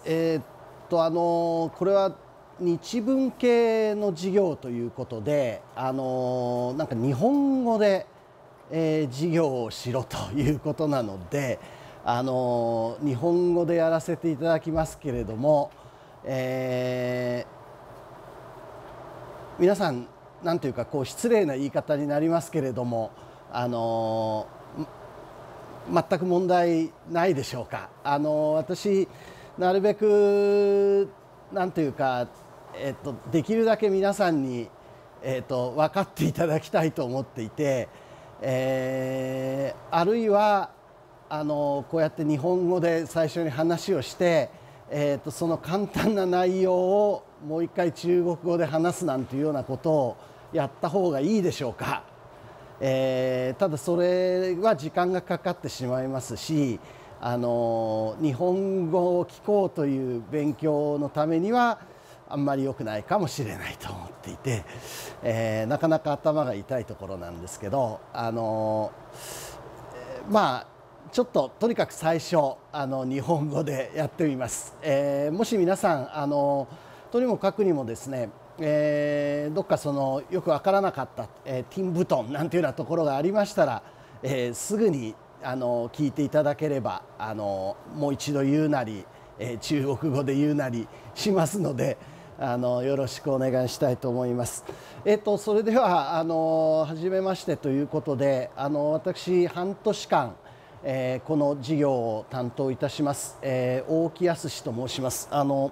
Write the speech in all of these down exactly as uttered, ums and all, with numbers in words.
えーっとあのこれは日文系の授業ということで、あのなんか日本語で、えー、授業をしろということなので、あの日本語でやらせていただきますけれども、えー、皆さんなんというかこう失礼な言い方になりますけれども、あの全く問題ないでしょうか。あの私なるべくなんというか、えっと、できるだけ皆さんに、えっと、分かっていただきたいと思っていて、えー、あるいはあのこうやって日本語で最初に話をして、えっと、その簡単な内容をもう一回中国語で話すなんていうようなことをやった方がいいでしょうか。えー、ただそれは時間がかかってしまいますし、あの日本語を聞こうという勉強のためにはあんまり良くないかもしれないと思っていて、えー、なかなか頭が痛いところなんですけど、あの、えー、まあちょっととにかく最初あの日本語でやってみます。えー、もし皆さんあのとにもかくにもですね、えー、どっかそのよく分からなかった、えー、ティンブトンなんていうようなところがありましたら、えー、すぐにあの聞いていただければ、あのもう一度言うなり、えー、中国語で言うなりしますので、あのよろしくお願いしたいと思います。えっとそれではあの初めましてということで、あの私半年間、えー、この事業を担当いたします、えー、大木康と申します。あの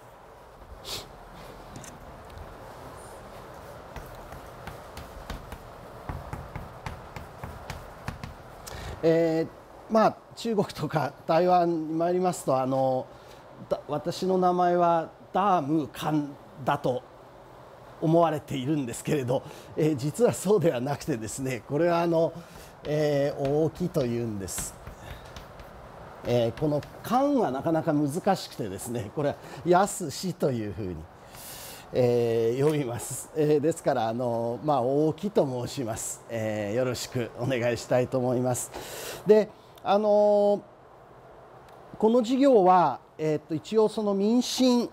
えー、まあ中国とか台湾に参りますと、あの私の名前はダームカンだと思われているんですけれど、えー、実はそうではなくてですね、これはあの、えー、大木というんです。えー、このカンはなかなか難しくてですね、これはやすしというふうに、えー、読みます。えー、ですからあの、まあ、大木と申します、えー。よろしくお願いしたいと思います。で、あのこの授業は、えー、と一応その民進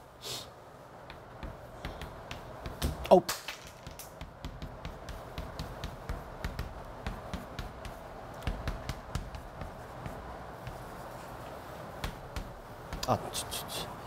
おあちょちょちょ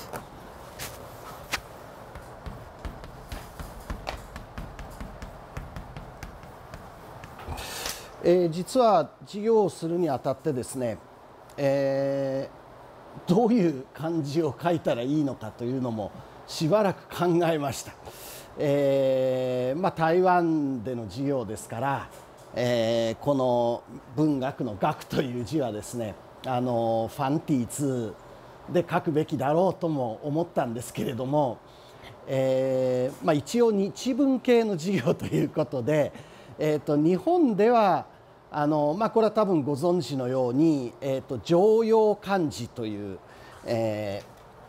えー、実は授業をするにあたってですね、えー、どういう漢字を書いたらいいのかというのもしばらく考えました。えーまあ、台湾での授業ですから、えー、この文学の学という字はですね、あのファンティーツーで書くべきだろうとも思ったんですけれども、えーまあ、一応日文系の授業ということで、えー、と日本ではあの、まあ、これは多分ご存知のように、えー、と常用漢字という、え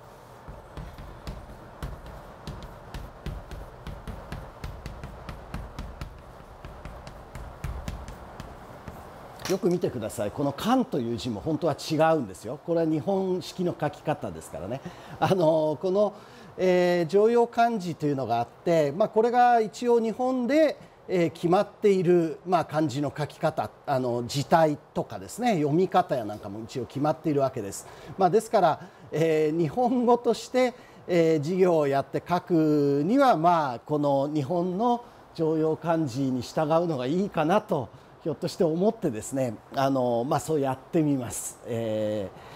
ー、よく見てください。この「漢」という字も本当は違うんですよ。これは日本式の書き方ですからね。あのこの、えー、常用漢字というのがあって、まあ、これが一応日本でえー、決まっている、まあ、漢字の書き方、あの字体とかですね、読み方やなんかも一応決まっているわけです。まあ、ですから、えー、日本語として、えー、授業をやって書くには、まあ、この日本の常用漢字に従うのがいいかなとひょっとして思ってですね、あの、まあ、そうやってみます。えー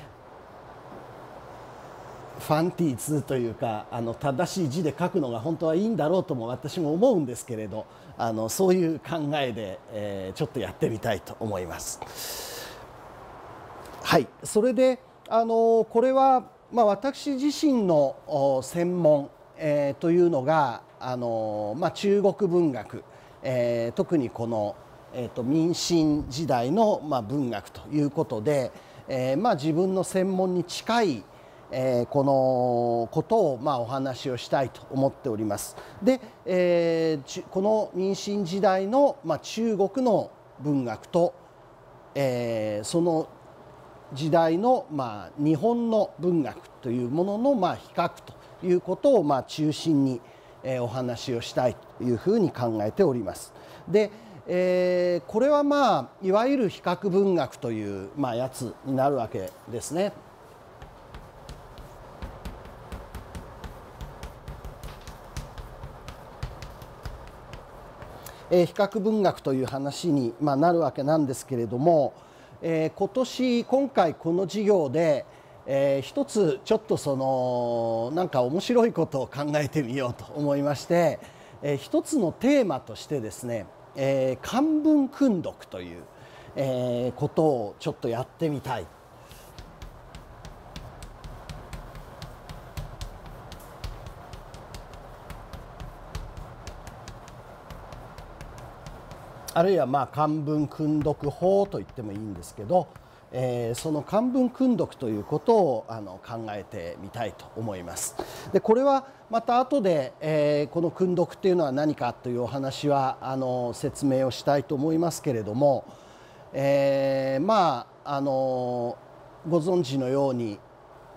ファンティーツーというか、あの正しい字で書くのが本当はいいんだろうとも私も思うんですけれど、あのそういう考えで、えー、ちょっとやってみたいと思います。はい、それであのこれは、まあ、私自身の専門、えー、というのがあの、まあ、中国文学、えー、特にこの、えー、と民進時代の、まあ、文学ということで、えーまあ、自分の専門に近いえー、このことを、まあ、お話をしたいと思っております。で、えー、この民進時代の、まあ、中国の文学と、えー、その時代の、まあ、日本の文学というものの、まあ、比較ということを、まあ、中心に、えー、お話をしたいというふうに考えております。で、えー、これはまあいわゆる比較文学という、まあ、やつになるわけですね。えー、比較文学という話に、まあ、なるわけなんですけれども、えー、今年今回この授業で、えー、一つちょっとそのなんか面白いことを考えてみようと思いまして、えー、一つのテーマとしてですね、えー、漢文訓読という、えー、ことをちょっとやってみたい。あるいはまあ漢文訓読法と言ってもいいんですけど、えー、その漢文訓読ということをあの考えてみたいと思います。でこれはまた後で、えー、この訓読っていうのは何かというお話はあの説明をしたいと思いますけれども、えー、まああのご存知のように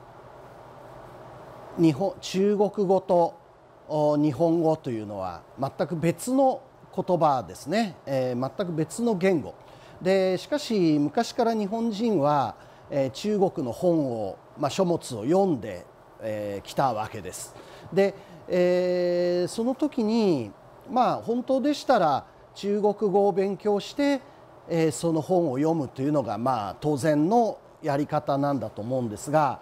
日本中国語と日本語というのは全く別の言葉ですね、えー、全く別の言語で、しかし昔から日本人は、えー、中国の本を、まあ、書物を読んでき、えー、たわけです。で、えー、その時にまあ本当でしたら中国語を勉強して、えー、その本を読むというのがまあ当然のやり方なんだと思うんですが、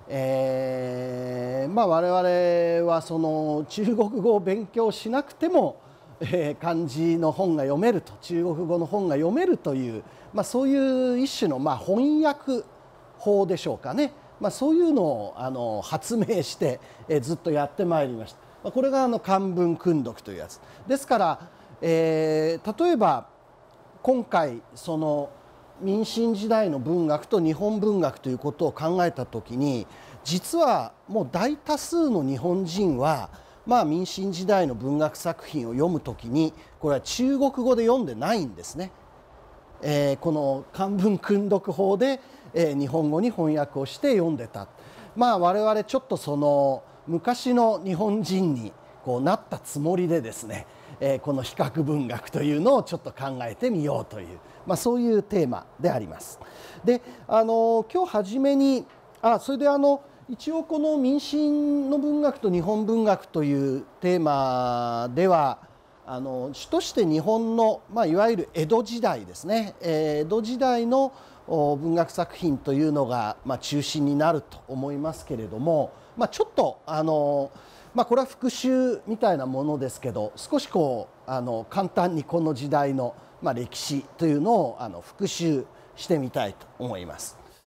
えーまあ、我々はその中国語を勉強しなくてもえー、漢字の本が読めると、中国語の本が読めるという、まあ、そういう一種のまあ翻訳法でしょうかね、まあ、そういうのをあの発明して、えー、ずっとやってまいりました。まあ、これがあの漢文訓読というやつですから、えー、例えば今回その民進時代の文学と日本文学ということを考えたときに、実はもう大多数の日本人はまあ民進時代の文学作品を読むときにこれは中国語で読んでないんですね。えー、この漢文訓読法で、えー、日本語に翻訳をして読んでた。まあ我々ちょっとその昔の日本人にこうなったつもりでですね、えー、この比較文学というのをちょっと考えてみようという、まあ、そういうテーマであります。で、あの今日初めにあそれであの一応この民進の文学と日本文学というテーマではあの主として日本の、まあ、いわゆる江戸時代ですね、えー、江戸時代の文学作品というのが、まあ、中心になると思いますけれども、まあ、ちょっとあの、まあ、これは復習みたいなものですけど、少しこうあの簡単にこの時代の、まあ、歴史というのをあの復習してみたいと思います。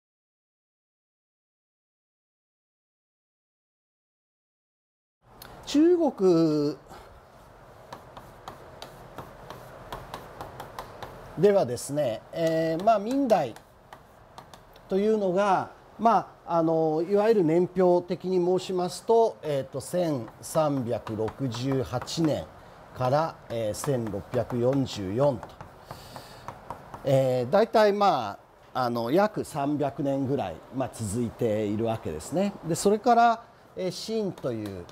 中国ではですね、えーまあ、明代というのが、まあ、あのいわゆる年表的に申しますと、えー、とせんさんびゃくろくじゅうはちねんから、えー、せんろっぴゃくよんじゅうよんと、えー、大体まああの約さんびゃくねんぐらい、まあ、続いているわけですね。でそれから、えー、秦という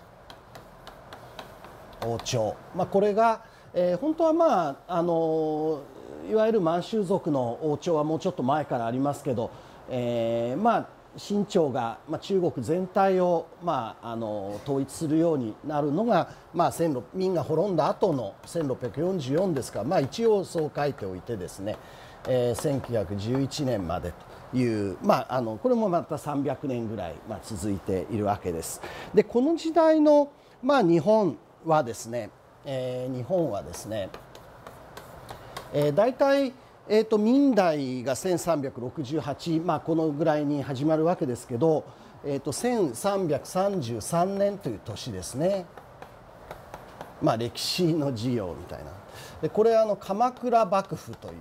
王朝、まあ、これが、えー、本当はまああのいわゆる満州族の王朝はもうちょっと前からありますけど、えー、まあ清朝が、まあ、中国全体を、まあ、あの統一するようになるのが、まあ、明が滅んだ後のせんろっぴゃくよんじゅうよんですから、まあ、一応そう書いておいてですね、えー、せんきゅうひゃくじゅういちねんまでという、まあ、あのこれもまたさんびゃくねんぐらい、まあ、続いているわけです。でこの時代の、まあ、日本はですね、えー、日本はですね、えー、大体、えー、と明代がせんさんびゃくろくじゅうはち、まあ、このぐらいに始まるわけですけど、えー、とせんさんびゃくさんじゅうさんねんという年ですね、まあ、歴史の授業みたいな。でこれはあの鎌倉幕府という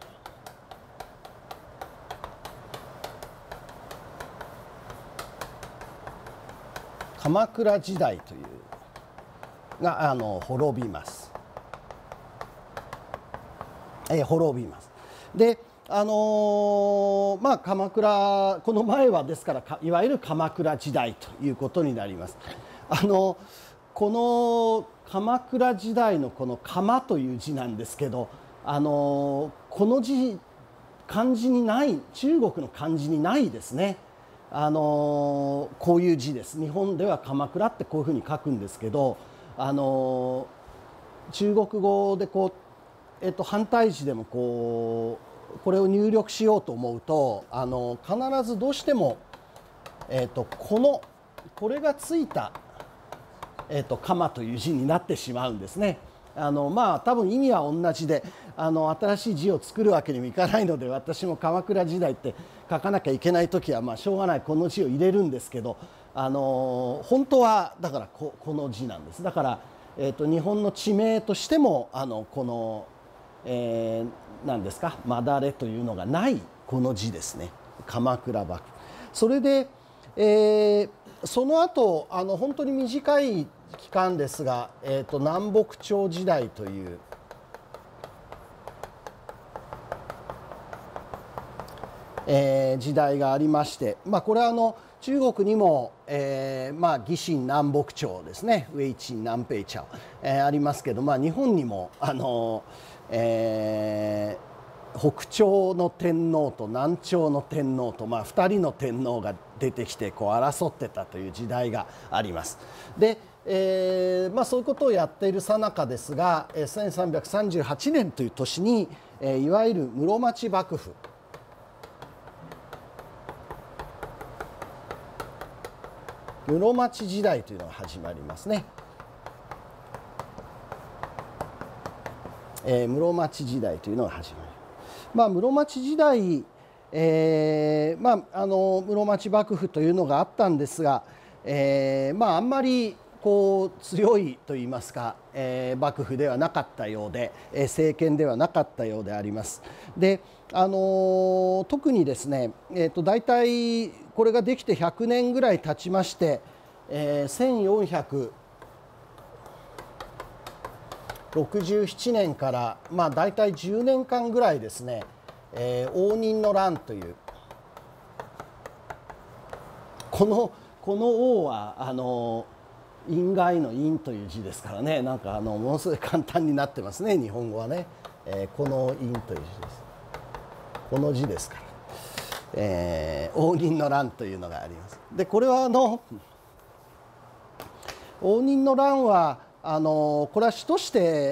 鎌倉時代というがあの滅びます、えー、滅びます。で、 あのーまあ、鎌倉この前はですからいわゆる鎌倉時代ということになります。あのこの鎌倉時代のこの鎌という字なんですけど、あのこの字漢字にない中国の漢字にないですね。あのこういう字です。日本では鎌倉ってこういうふうに書くんですけど、あの中国語でこう、えっと、反対字でもこうこれを入力しようと思うと、あの必ずどうしても、えっと、このこれがついた、えっと、鎌という字になってしまうんですね。あのまあ多分意味は同じで、あの新しい字を作るわけにもいかないので、私も鎌倉時代って書かなきゃいけない時はまあしょうがないこの字を入れるんですけど、あの本当はだからここの字なんです。だから、えー、と日本の地名としてもあのこの、えー、何ですかまだれというのがないこの字ですね、鎌倉幕府。それで、えー、その後あの本当に短い期間ですが、えー、と南北朝時代という、えー、時代がありまして、まあ、これはあの中国にも、えーまあ、義清南北朝ですね、ウェイチン南北朝、えー、ありますけど、まあ、日本にもあの、えー、北朝の天皇と南朝の天皇と、まあ、ふたりの天皇が出てきてこう争ってたという時代があります。でえーまあ、そういうことをやっている最中ですが、せんさんびゃくさんじゅうはちねんという年に、えー、いわゆる室町幕府、室町時代というのが始まりますね。えー、室町時代というのが始まる。まあ、室町時代、えーまあ、あの室町幕府というのがあったんですが、えーまあ、あんまりこう強いといいますか、えー、幕府ではなかったようで、えー、政権ではなかったようであります。で、あのー、特にですね、えー、と大体これができてひゃくねんぐらい経ちまして、えー、せんよんひゃくろくじゅうななねんから、まあ、大体じゅうねんかんぐらいですね、えー、応仁の乱というこのこの王はあの院外の院という字ですからね、なんかあのものすごい簡単になってますね、日本語はね、えー、この院という字です。この字ですから、えー、応仁の乱というのがあります。でこれはあの応仁の乱はあのこれは主として、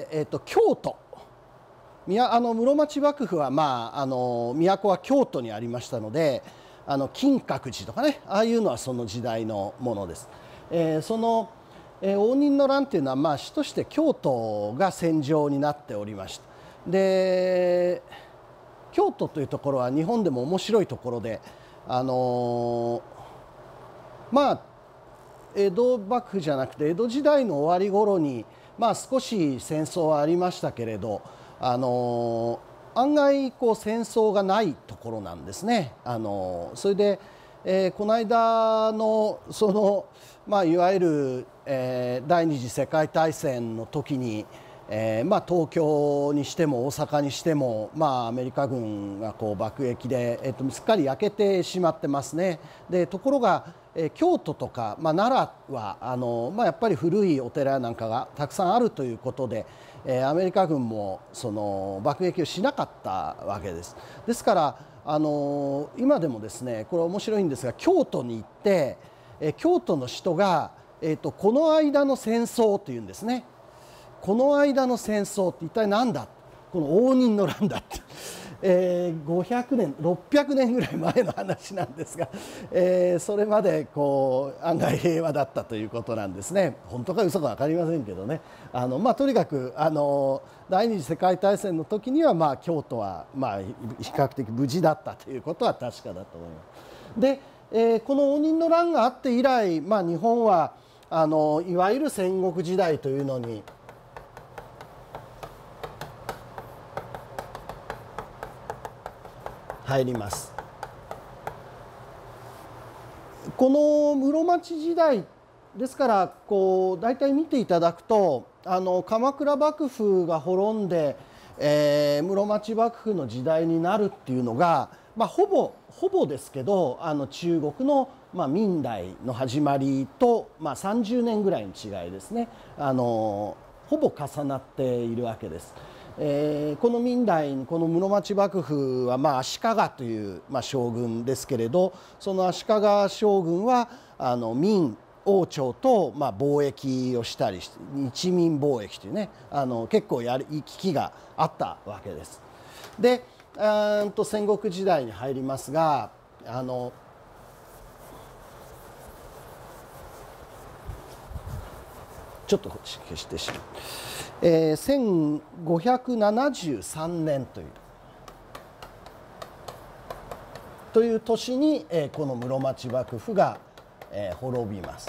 えー、と京都、あの室町幕府は、まあ、あの都は京都にありましたので、あの金閣寺とかね、ああいうのはその時代のものです。えー、その、えー、応仁の乱というのは、まあ、主として京都が戦場になっておりました。で京都というところは日本でも面白いところで、あのー、まあ江戸幕府じゃなくて江戸時代の終わり頃に、まあ、少し戦争はありましたけれど、あの案外こう戦争がないところなんですね。あのそれで、えー、この間のその、まあ、いわゆる、えー、第二次世界大戦の時に、えーまあ、東京にしても大阪にしても、まあ、アメリカ軍がこう爆撃で、えー、とすっかり焼けてしまってますね。でところが、えー、京都とか、まあ、奈良はあの、まあ、やっぱり古いお寺なんかがたくさんあるということで、えー、アメリカ軍もその爆撃をしなかったわけです。ですからあの今でもですね、これ面白いんですが、京都に行って、えー、京都の人が、えー、とこの間の戦争というんですね。この間の戦争って一体何だ、この応仁の乱だって、えー、ごひゃくねんろっぴゃくねんぐらい前の話なんですが、えー、それまでこう案外平和だったということなんですね。本当か嘘か分かりませんけどね、あの、まあ、とにかくあの第二次世界大戦の時には、まあ、京都は、まあ、比較的無事だったということは確かだと思います。で、えー、この応仁の乱があって以来、まあ、日本はあのいわゆる戦国時代というのに入ります。この室町時代ですから、こう大体見ていただくと、あの鎌倉幕府が滅んで、 えー、室町幕府の時代になるっていうのが、まあ、ほぼほぼですけどあの中国の、まあ、明代の始まりと、まあ、さんじゅうねんぐらいの違いですね、あのほぼ重なっているわけです。えー、この明代この室町幕府は、まあ、足利という、まあ、将軍ですけれど、その足利将軍はあの明王朝と、まあ、貿易をしたりして一民貿易というね、あの結構やる行き来があったわけです。でうんと戦国時代に入りますが、あのちょっと消してしまう、えー、せんごひゃくななじゅうさんねんというという年に、えー、この室町幕府が、えー、滅びます。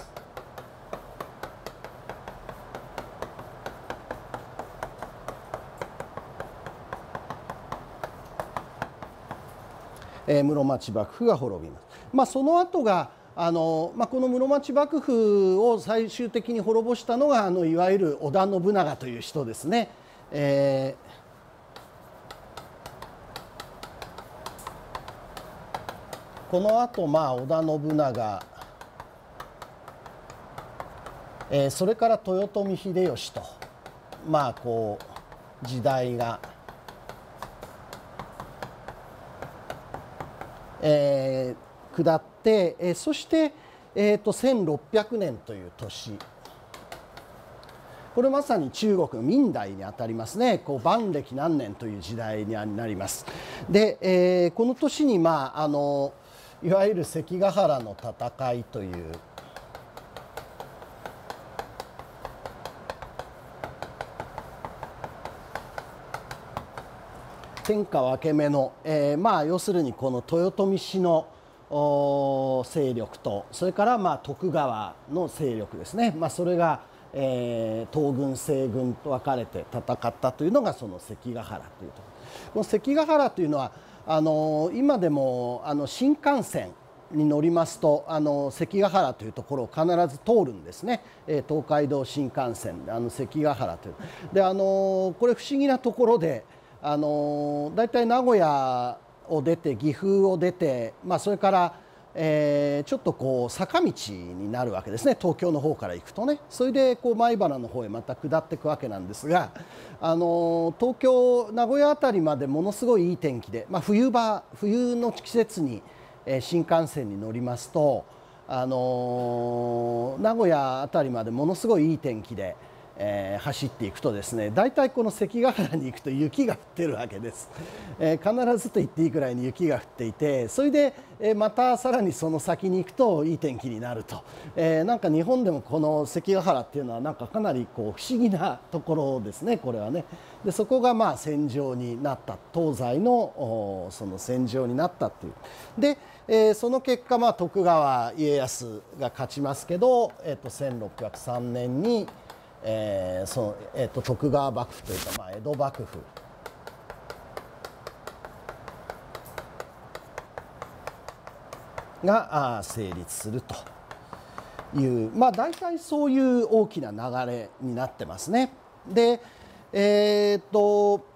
えー、室町幕府が滅びます。まあ、その後があの、まあ、この室町幕府を最終的に滅ぼしたのがあのいわゆる織田信長という人ですね。えー、この後、まあ織田信長、えー、それから豊臣秀吉と、まあこう時代が、えー、下って、えー、そして、えー、とせんろっぴゃくねんという年、これまさに中国の明代にあたりますね。こう万暦何年という時代になります。で、えー、この年に、まあ、あのいわゆる関ヶ原の戦いという天下分け目の、えー、まあ要するにこの豊臣氏の勢力と、それからまあ徳川の勢力ですね、まあ、それが、えー、東軍西軍と分かれて戦ったというのがその関ヶ原というところ。この関ヶ原というのはあの今でもあの新幹線に乗りますとあの関ヶ原というところを必ず通るんですね、えー、東海道新幹線であの関ヶ原というで、あのこれ不思議なところで、あのだいたい名古屋を出て岐阜を出て、まあ、それから、えー、ちょっとこう坂道になるわけですね、東京の方から行くとね。それでこう米原の方へまた下っていくわけなんですが、あの東京名古屋あたりまでものすごいいい天気で、まあ、冬場冬の季節に、えー、新幹線に乗りますと、あの名古屋あたりまでものすごいいい天気で。えー、走っていくとですね、大体この関ヶ原に行くと雪が降ってるわけです、えー、必ずと言っていいくらいに雪が降っていて、それで、えー、またさらにその先に行くといい天気になると、えー、なんか日本でもこの関ヶ原っていうのはなんかかなりこう不思議なところですね、これはね。でそこがまあ戦場になった、東西のその戦場になったっていうで、えー、その結果、まあ、徳川家康が勝ちますけど、えー、とせんろっぴゃくさんねんにえーそのえー、と徳川幕府というか、まあ、江戸幕府が成立するという、まあ、大体そういう大きな流れになってますね。で、えーと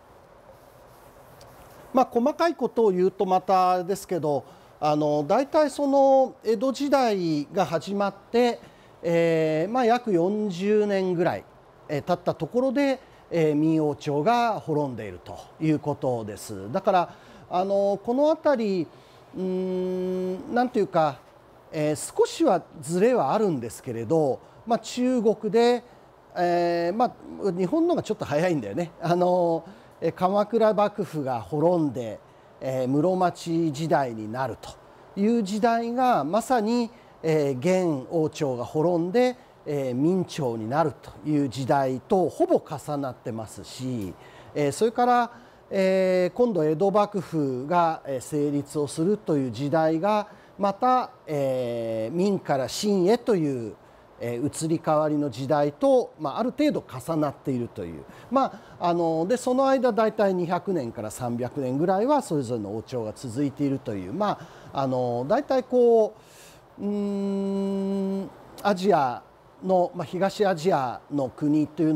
まあ、細かいことを言うとまたですけど、あの大体その江戸時代が始まってえーまあ、約よんじゅうねんぐらい、えー、経ったところで、えー、明王朝が滅んでいるということです。だからあのこの辺りうーんなんていうか、えー、少しはずれはあるんですけれど、まあ、中国で、えーまあ、日本のがちょっと早いんだよね。あの鎌倉幕府が滅んで、えー、室町時代になるという時代がまさにえー、元王朝が滅んで、えー、明朝になるという時代とほぼ重なってますし、えー、それから、えー、今度江戸幕府が成立をするという時代がまた、えー、明から清へという、えー、移り変わりの時代と、まあ、ある程度重なっているという、まあ、あのでその間大体にひゃくねんからさんびゃくねんぐらいはそれぞれの王朝が続いているという、まあ、あの大体こううーんアジアの、まあ、東アジアの国というのは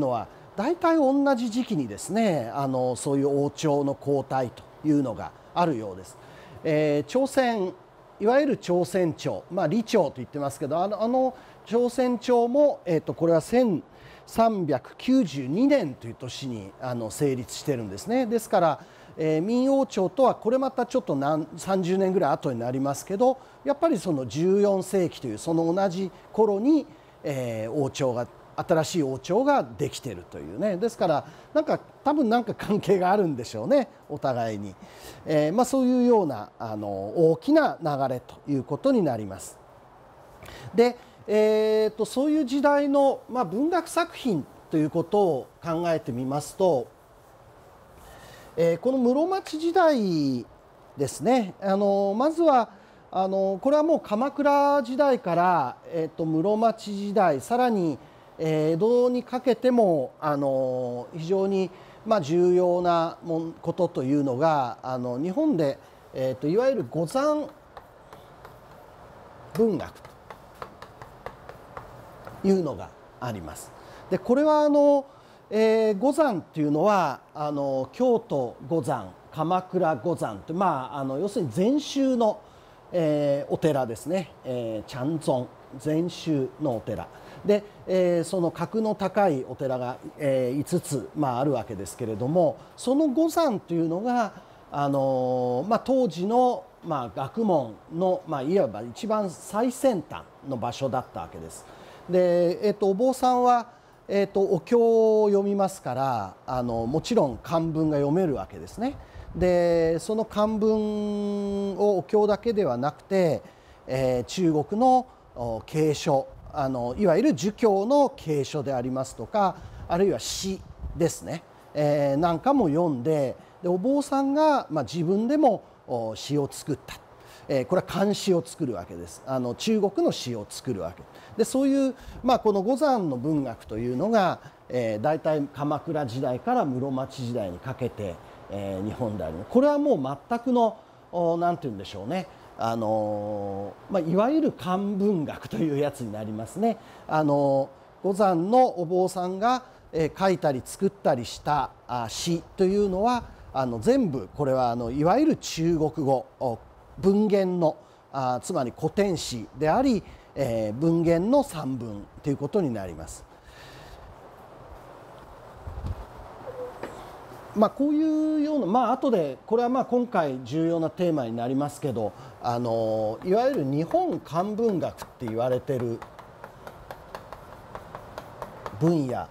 大体同じ時期にですねあのそういう王朝の交代というのがあるようです。えー、朝鮮いわゆる朝鮮朝、まあ、李朝と言ってますけどあのあの朝鮮朝も、えー、とこれはせんさんびゃくきゅうじゅうにねんという年にあの成立してるんですね。ですから、えー、明王朝とはこれまたちょっと何さんじゅうねんぐらい後になりますけどやっぱりそのじゅうよんせいきというその同じ頃に、えー、王朝が新しい王朝ができているというね。ですからなんか多分なんか関係があるんでしょうねお互いに、えーまあ、そういうようなあの大きな流れということになります。で、えー、とそういう時代の、まあ、文学作品ということを考えてみますと、えー、この室町時代ですねあのまずはあのこれはもう鎌倉時代から、えー、と室町時代さらに江戸にかけてもあの非常にまあ重要なことというのがあの日本で、えー、といわゆる五山文学というのがあります。でこれはあの、えー、五山というのはあの京都五山鎌倉五山と、まあ、あの要するに禅宗の、えー、お寺ですね、えー、禅宗禅宗のお寺で、えー、その格の高いお寺が、えー、いつつ、まあ、あるわけですけれどもその五山というのが、あのーまあ、当時の、まあ、学問の、まあ、いわば一番最先端の場所だったわけです。で、えー、とお坊さんは、えー、とお経を読みますからあのもちろん漢文が読めるわけですね。でその漢文をお経だけではなくて、えー、中国の経書あのいわゆる儒教の経書でありますとかあるいは詩ですね、えー、なんかも読んで、でお坊さんが、まあ、自分でも詩を作った、えー、これは漢詩を作るわけです。あの中国の詩を作るわけでそういう、まあ、この五山の文学というのが、えー、大体鎌倉時代から室町時代にかけて、えー、日本であるこれはもう全くの何て言うんでしょうねあのまあ、いわゆる漢文学というやつになりますね。あの五山のお坊さんが、えー、書いたり作ったりしたあ詩というのはあの全部これはあのいわゆる中国語文言のあつまり古典詩であり、えー、文言の散文ということになります。まあ、こういうような、まあ後でこれはまあ今回重要なテーマになりますけどあのいわゆる日本漢文学って言われてる分野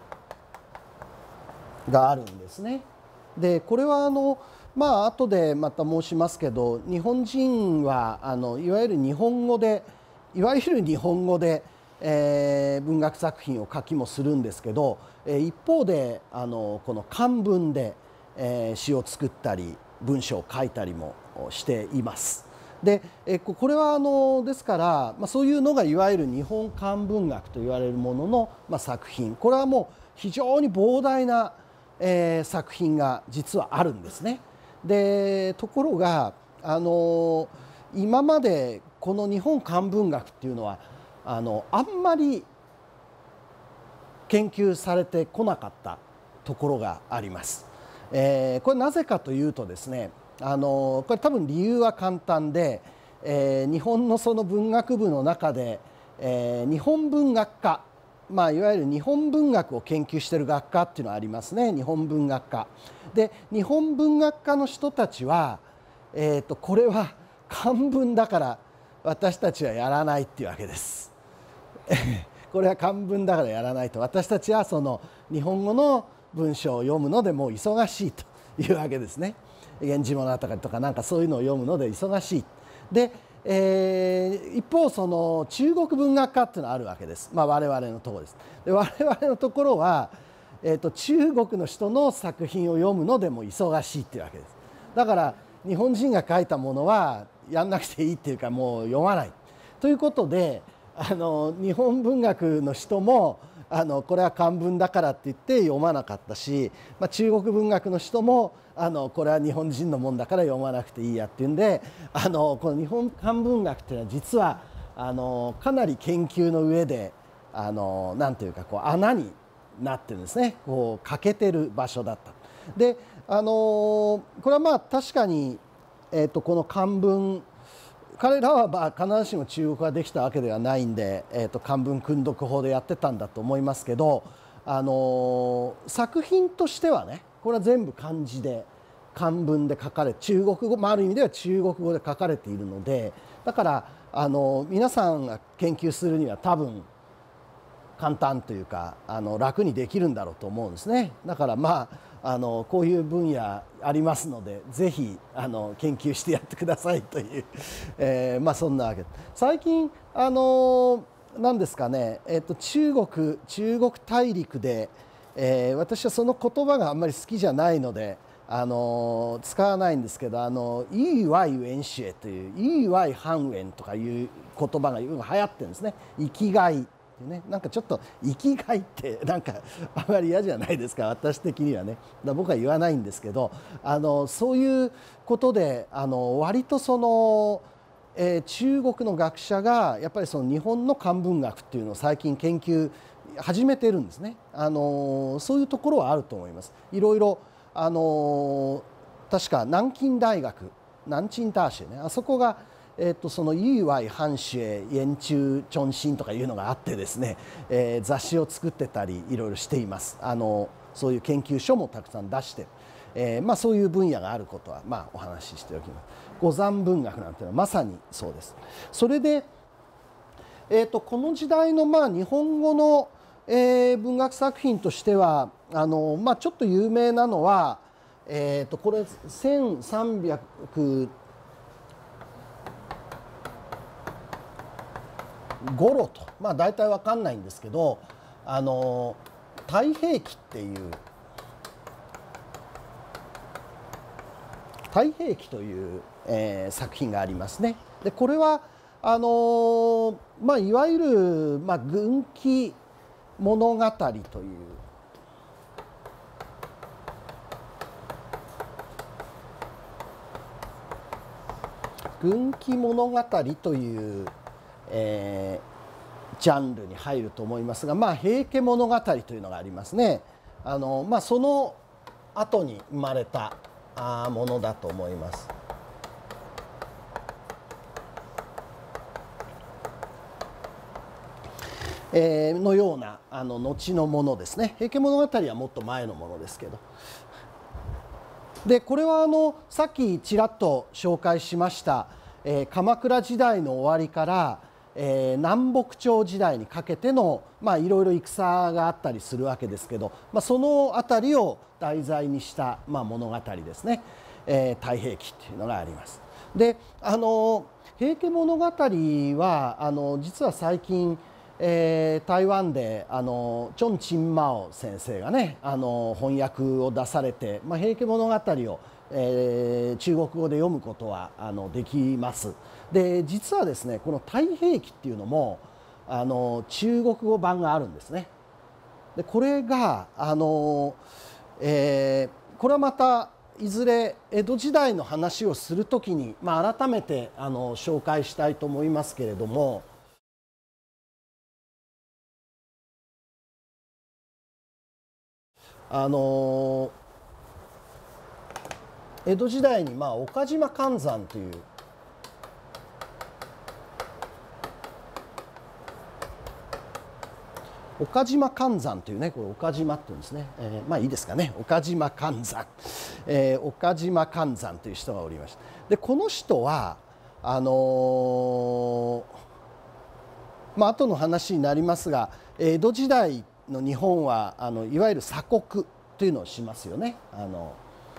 があるんですね。でこれはあのまあ後でまた申しますけど日本人はあのいわゆる日本語でいわゆる日本語で、えー、文学作品を書きもするんですけど一方であのこの漢文で、えー、詩を作ったり文章を書いたりもしています。でこれはあのですから、まあ、そういうのがいわゆる日本漢文学と言われるものの、まあ、作品これはもう非常に膨大な、えー、作品が実はあるんですね。でところがあの今までこの日本漢文学っていうのはあのあんまり研究されてこなかったところがあります。えー、これなぜかというとですねあのこれ多分理由は簡単で、えー、日本のその文学部の中で、えー、日本文学科、まあ、いわゆる日本文学を研究している学科っていうのがありますね。日本文学科で日本文学科の人たちは、えー、とこれは漢文だから私たちはやらないっていうわけです。これは漢文だからやらないと私たちはその日本語の文章を読むのでもう忙しいというわけですね。源氏物語とかなんかそういうのを読むので忙しい。で、えー、一方その中国文学科っていうのがあるわけです。まあ、我々のところです。で我々のところは、えー、と中国の人の作品を読むのでも忙しいっていうわけです。だから日本人が書いたものはやんなくていいっていうかもう読まないということであの日本文学の人もあのこれは漢文だからって言って読まなかったし、まあ、中国文学の人もあのこれは日本人のもんだから読まなくていいやっていうんであのこの日本漢文学っていうのは実はあのかなり研究の上であのなんていうかこう穴になってるんですね。こう欠けてる場所だった。で、あのこれはまあ確かに、えー、とこの漢文、彼らはまあ必ずしも中国ができたわけではないんで、えー、と漢文訓読法でやってたんだと思いますけど、あの作品としてはね、これは全部漢字で漢文で書かれ、中国語、まあ、ある意味では中国語で書かれているので、だからあの皆さんが研究するには多分簡単というか、あの楽にできるんだろうと思うんですね。だからまああのこういう分野ありますので、ぜひあの研究してやってくださいという、えー、まあそんなわけで、最近あの何ですかね、えっと中国中国大陸で、えー、私はその言葉があんまり好きじゃないのであの使わないんですけど、あのイーワイウェンシエというイーワイハンウェンとかいう言葉が流行ってるんですね。生きがいね、なんかちょっと生きがいってなんかあまり嫌じゃないですか、私的にはね。だ僕は言わないんですけど、あのそういうことであの割とその、えー、中国の学者がやっぱりその日本の漢文学っていうのを最近研究始めてるんですね。あのそういうところはあると思います。いろいろあの確か南京大学、南京大学ね、あそこがえー、とそのイーワイ藩主へ研究中心とかいうのがあってですね、えー、雑誌を作ってたりいろいろしています。あのそういう研究書もたくさん出して、えーまあ、そういう分野があることは、まあ、お話ししておきます。五山文学なんていうのはまさにそうです。それで、えー、とこの時代のまあ日本語の、えー、文学作品としてはあの、まあ、ちょっと有名なのは、えー、とこれせんさんびゃくごろと、まあ大体わかんないんですけど、あの太平記っていう太平記という、えー、作品がありますね。でこれはあのまあいわゆる、まあ、軍記物語という軍記物語というえー、ジャンルに入ると思いますが、まあ、平家物語というのがありますね。あの、まあ、その後に生まれたあものだと思います。えー、のようなあの後のものですね。平家物語はもっと前のものですけど。でこれはあのさっきちらっと紹介しました、えー、鎌倉時代の終わりからえー、南北朝時代にかけての、まあ、いろいろ戦があったりするわけですけど、まあ、その辺りを題材にした、まあ、物語ですね、えー、太平記っていうのがあります。であの平家物語はあの実は最近、えー、台湾であのチョン・チンマオ先生がねあの翻訳を出されて、まあ、平家物語をえー、中国語で読むことはあのできます。で実はですねこの太平記っていうのもあの中国語版があるんですね。でこれがあの、えー、これはまたいずれ江戸時代の話をするときに、まあ、改めてあの紹介したいと思いますけれども、あの江戸時代に、まあ、岡島寒山という岡島寒山というね、これ岡島っていうんですね、えー、まあいいですかね、岡島寒山、えー、岡島寒山という人がおりました。でこの人はあのー、まあ後の話になりますが、江戸時代の日本はあのいわゆる鎖国というのをしますよね。あの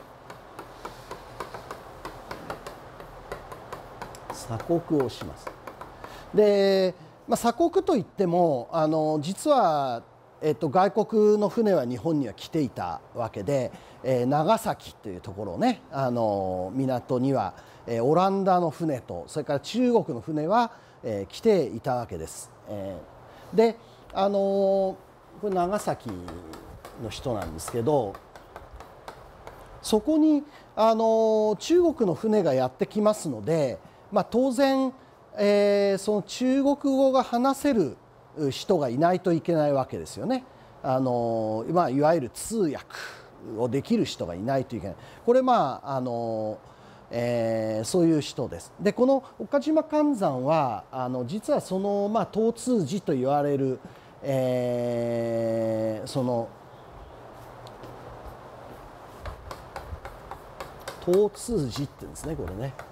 鎖国をします。で、まあ、鎖国といってもあの実は、えっと、外国の船は日本には来ていたわけで、えー、長崎というところをねあの港には、えー、オランダの船とそれから中国の船は、えー、来ていたわけです。えー、であのこれ長崎の人なんですけど、そこにあの中国の船がやってきますので、まあ、当然、えー、その中国語が話せる人がいないといけないわけですよね。 あの、まあ、いわゆる通訳をできる人がいないといけない。これまああの、えー、そういう人です。でこの岡島勘山はあの実はその、まあ、東通寺と言われる、えー、その東通寺って言うんですね、これね。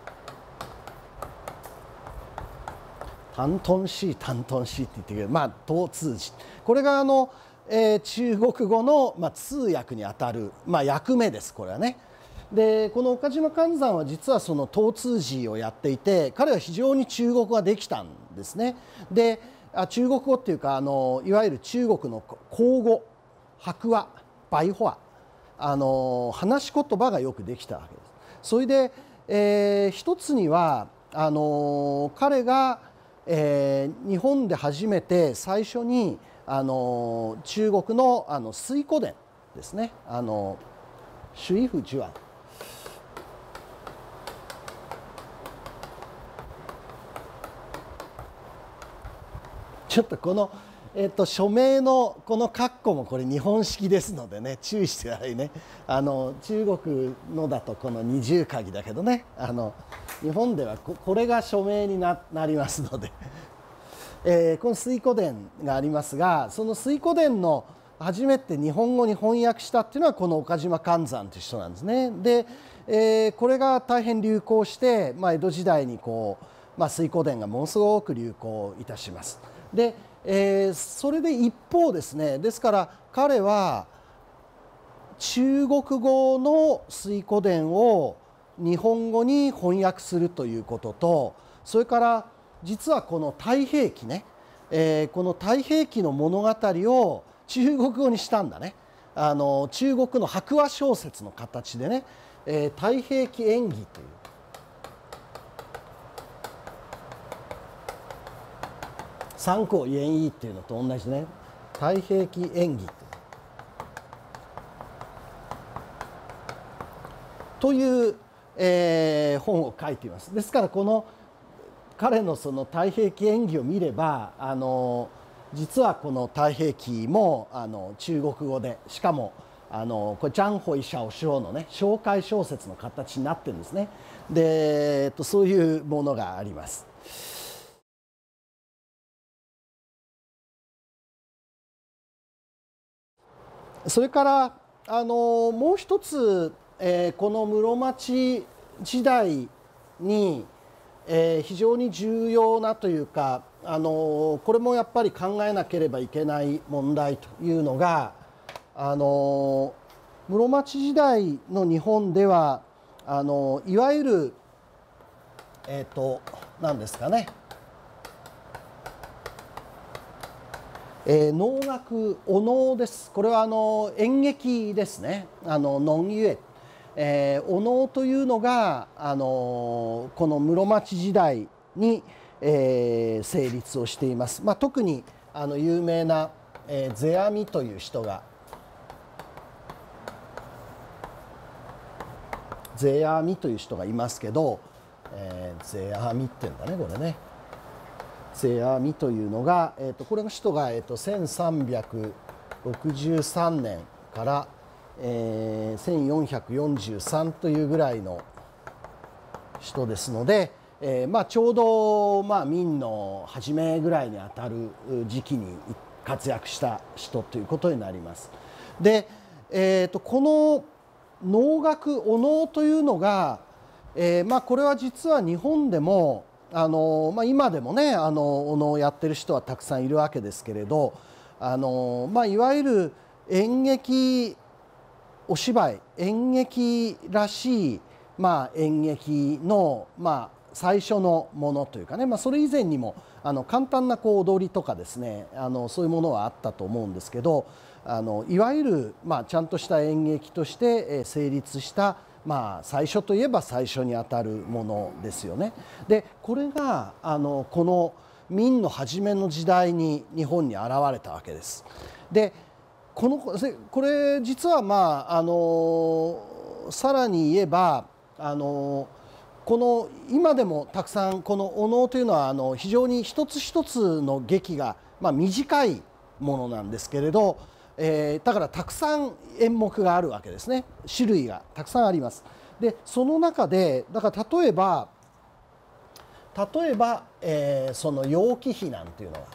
丹東市丹東市って言ってるけど、まあ東通寺、これがあの、えー、中国語の、まあ、通訳にあたる、まあ、役目です、これはね。でこの岡島勘山は実はその東通寺をやっていて、彼は非常に中国語ができたんですね。であ中国語っていうかあのいわゆる中国の口語、白話、白話、あの話し言葉がよくできたわけです。それで、えー、一つにはあの彼が、えー、日本で初めて最初にあの中国のあの水古伝ですね、あの水府呪案、ちょっとこの、えっと、署名のこの括弧もこれ日本式ですのでね、注意してくださいね。あの中国のだとこの二重鍵だけどね、あの日本では こ, これが署名に な, なりますので、えー、この水古伝がありますが、その水古伝の初めて日本語に翻訳したっていうのはこの岡島勘山という人なんですね。で、えー、これが大変流行して、まあ、江戸時代にこう、まあ、水古伝がものすごく流行いたします。で、えー、それで一方ですね、ですから彼は中国語の水古伝を日本語に翻訳するということと、それから実はこの太平記ね、えー、この太平記の物語を中国語にしたんだね。あの中国の白話小説の形でね、えー、太平記演義という三項演義っていうのと同じね、太平記演義という、えー、本を書いています。ですからこの彼のその太平記演義を見れば、あの実はこの太平記もあの中国語で、しかもあのこれジャンホイ・シャオショウのね紹介小説の形になってるんですね。で、えっと、そういうものがあります。それからあのもう一つ、えー、この室町時代に、えー、非常に重要なというか、あのこれもやっぱり考えなければいけない問題というのが、あの室町時代の日本ではあのいわゆるえっと何ですかね、えー、能楽お能です。これはあの演劇ですね。あのノンユエ、えー、お能というのがあのこの室町時代に、えー、成立をしています。まあ、特にあの有名な、えー、世阿弥という人が世阿弥という人がいますけど、えー、世阿弥って言うんだね、これね。世阿弥というのが、えー、とこれの人が、えー、とせんさんびゃくろくじゅうさんねんから、えー、せんよんひゃくよんじゅうさんというぐらいの人ですので、えーまあ、ちょうど、まあ、明の初めぐらいにあたる時期に活躍した人ということになります。で、えー、とこの能楽お能というのが、えーまあ、これは実は日本でもあの、まあ、今でもねあのお能をやってる人はたくさんいるわけですけれど、あの、まあ、いわゆる演劇お芝居演劇らしい、まあ、演劇の、まあ、最初のものというかね、まあ、それ以前にもあの簡単なこう踊りとかですね、あのそういうものはあったと思うんですけど、あのいわゆる、まあ、ちゃんとした演劇として成立した、まあ、最初といえば最初にあたるものですよね。でこれがあのこの明の初めの時代に日本に現れたわけです。でこのこれ実はまああのさらに言えばあのこの今でもたくさんこのお能というのはあの非常に一つ一つの劇が、まあ、短いものなんですけれど、 えー、だからたくさん演目があるわけですね。種類がたくさんあります。でその中でだから例えば例えば、えー、その楊貴妃なんていうのは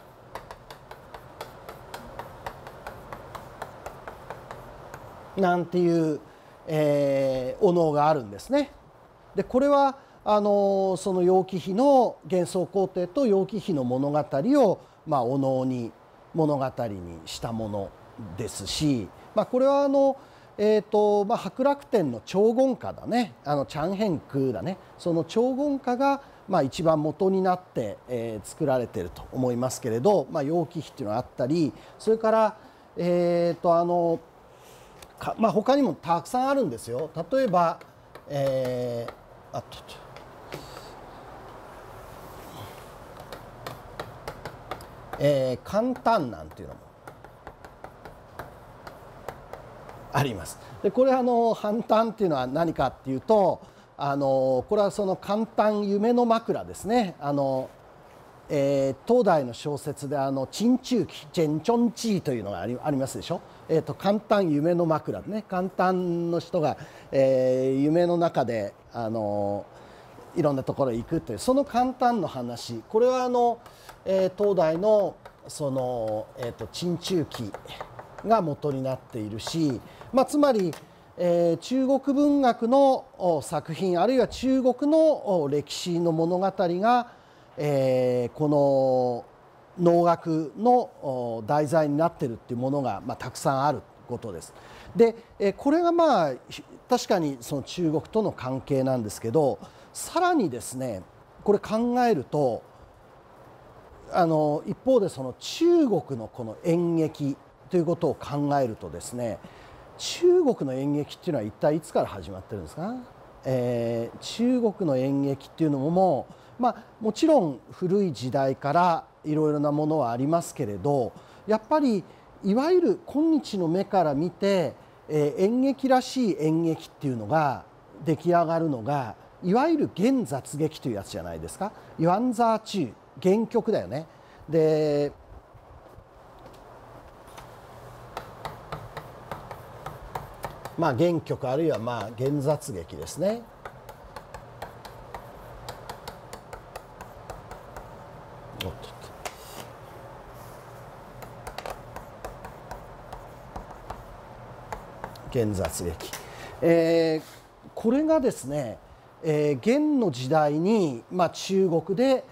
なんていう、えー、お能があるんですね。でこれはあのその楊貴妃の幻想皇帝と楊貴妃の物語を、まあ、お能に物語にしたものですし、まあ、これはあの、えーとまあ、博楽天の長言歌だね、あのチャンヘンクだね、その長言歌が、まあ、一番元になって、えー、作られていると思いますけれど、まあ、楊貴妃っていうのがあったり、それから、えーとあのかまあ、他にもたくさんあるんですよ。例えば、えー、あっとっとえー、簡単なんていうのもあります。でこれはあの簡単っていうのは何かっていうと、あのこれはその簡単夢の枕ですね。あの、えー、東大の小説であの珍中記チェンチョンチーというのがあり、ありますでしょ。えーと簡単夢の枕ね、簡単の人が、えー、夢の中であのいろんなところへ行くというその簡単の話、これはあの、えー、東大のその、えーと珍中記が元になっているし、まあ、つまり、えー、中国文学の作品あるいは中国の歴史の物語が、えー、この能楽の題材になっているっていうものが、まあ、たくさんあることです。で、えー、これがまあ確かにその中国との関係なんですけど、さらにですねこれ考えるとあの一方でその中国のこの演劇ということを考えるとですね、中国の演劇っていうのは一体いつから始まってるんですか。えー、中国の演劇っていうのも、まあ、もちろん古い時代からいろいろなものはありますけれど、やっぱりいわゆる今日の目から見て、えー、演劇らしい演劇っていうのが出来上がるのがいわゆる現雑劇というやつじゃないですか。ユアンザーチュー原曲だよね。でまあ原曲あるいはまあ現雑劇ですね。おっとっと現雑劇、えー、これがですね、えー、元の時代に、まあ、中国で、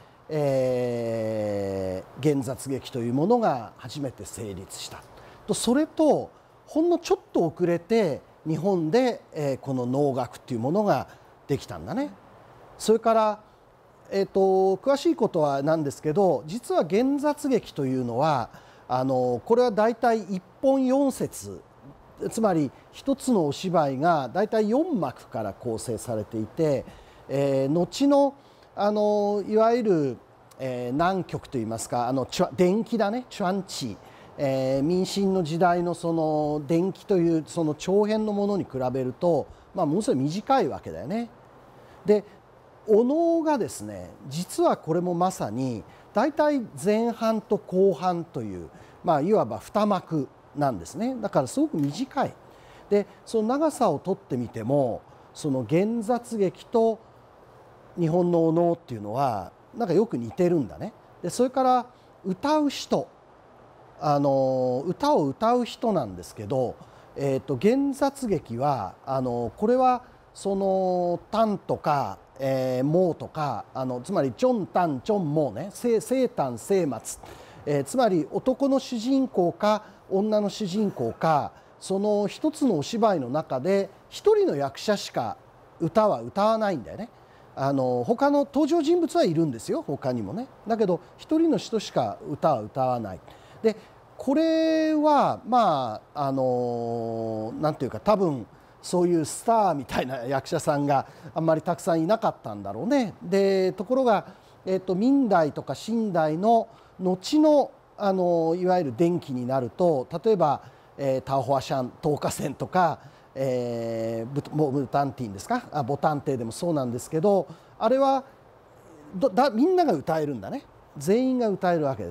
えー、現雑劇というものが初めて成立したと。それとほんのちょっと遅れて日本で、えー、この能楽っていうものができたんだね。それから、えーと、詳しいことはなんですけど、実は現雑劇というのはあのこれはだいたいいっぽんよん節、つまり一つのお芝居がだいたいよん幕から構成されていて、えー、後のあのいわゆる、えー、南曲といいますか、あの伝記だね、チュアンチー、えー、民進の時代のその伝記というその長編のものに比べると、まあ、ものすごい短いわけだよね。でお能がですね、実はこれもまさに大体前半と後半という、まあ、いわば二幕なんですね。だからすごく短い。でその長さをとってみても、その現雑劇と日本のお能っていうのはなんかよく似てるんだね。でそれから歌う人、あの歌を歌う人なんですけど、えーと現雑劇はあのこれはその旦とか、えー、モーとか、あのつまりチョンタンチョンモーね、生誕生末、えー、つまり男の主人公か女の主人公か、その一つのお芝居の中で一人の役者しか歌は歌わないんだよね。あの他の登場人物はいるんですよ、他にもね。だけど一人の人しか歌は歌わない。でこれはまああのなんていうか、多分そういうスターみたいな役者さんがあんまりたくさんいなかったんだろうね。でところが、えーと、明代とか清代の後の、あのいわゆる伝記になると、例えば、えー、タオホアシャン東華線とか、えー、ブ, ブタンティンですか、あボタンテでもそうなんですけど、あれはだみんなが歌えるんだね。全員が歌えるわけです。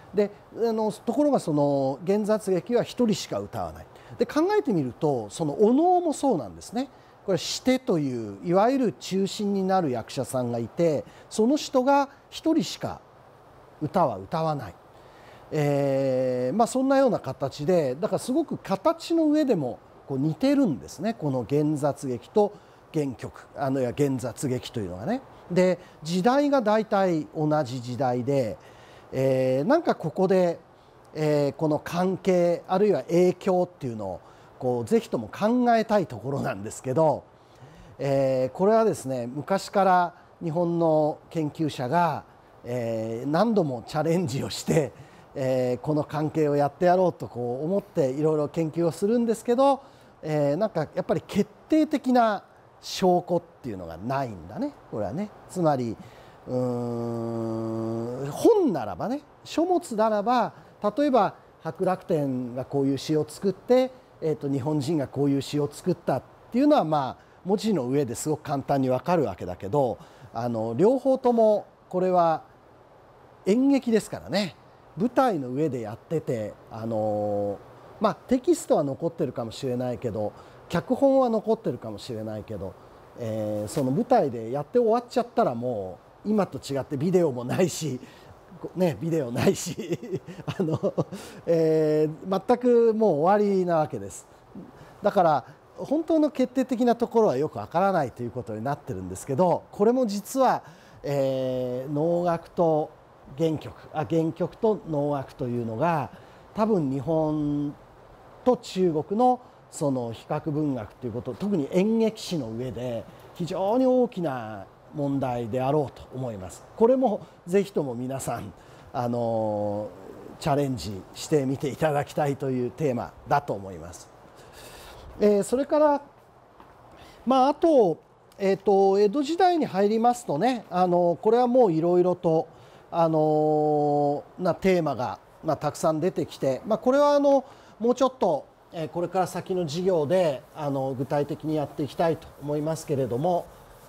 であのところがその現雑劇は一人しか歌わない。で考えてみるとそのお能もそうなんですね。これシテといういわゆる中心になる役者さんがいて、その人が一人しか歌は歌わない、えーまあ、そんなような形で、だからすごく形の上でもこう似てるんですね、この現雑劇と原曲、あのいや現雑劇というのがね。で時代が大体同じ時代で、えー、なんかここで、えー、この関係あるいは影響っていうのをこうぜひとも考えたいところなんですけど、えー、これはですね昔から日本の研究者が、えー、何度もチャレンジをして、えー、この関係をやってやろうとこう思っていろいろ研究をするんですけど、えー、なんかやっぱり決定的な証拠っていうのがないんだね、これはね。つまりうーん本ならばね、書物ならば、例えば伯楽天がこういう詩を作って、えー、と日本人がこういう詩を作ったっていうのはまあ文字の上ですごく簡単に分かるわけだけど、あの両方ともこれは演劇ですからね、舞台の上でやってて、あのまあテキストは残ってるかもしれないけど脚本は残ってるかもしれないけど、えー、その舞台でやって終わっちゃったらもう今と違ってビデオもないし、ね、ビデオないしあの、えー、全くもう終わりなわけです。だから本当の決定的なところはよくわからないということになってるんですけど、これも実は、えー、能楽と原曲あ原曲と能楽というのが多分日本と中国のその比較文学ということ、特に演劇史の上で非常に大きな問題であろうと思います。これもぜひとも皆さんあのチャレンジしてみていただきたいというテーマだと思います。えー、それから、まあ、あと、えーと、江戸時代に入りますとね、あのこれはもういろいろとあのなテーマが、まあ、たくさん出てきて、まあ、これはあのもうちょっと、えー、これから先の授業であの具体的にやっていきたいと思いますけれども、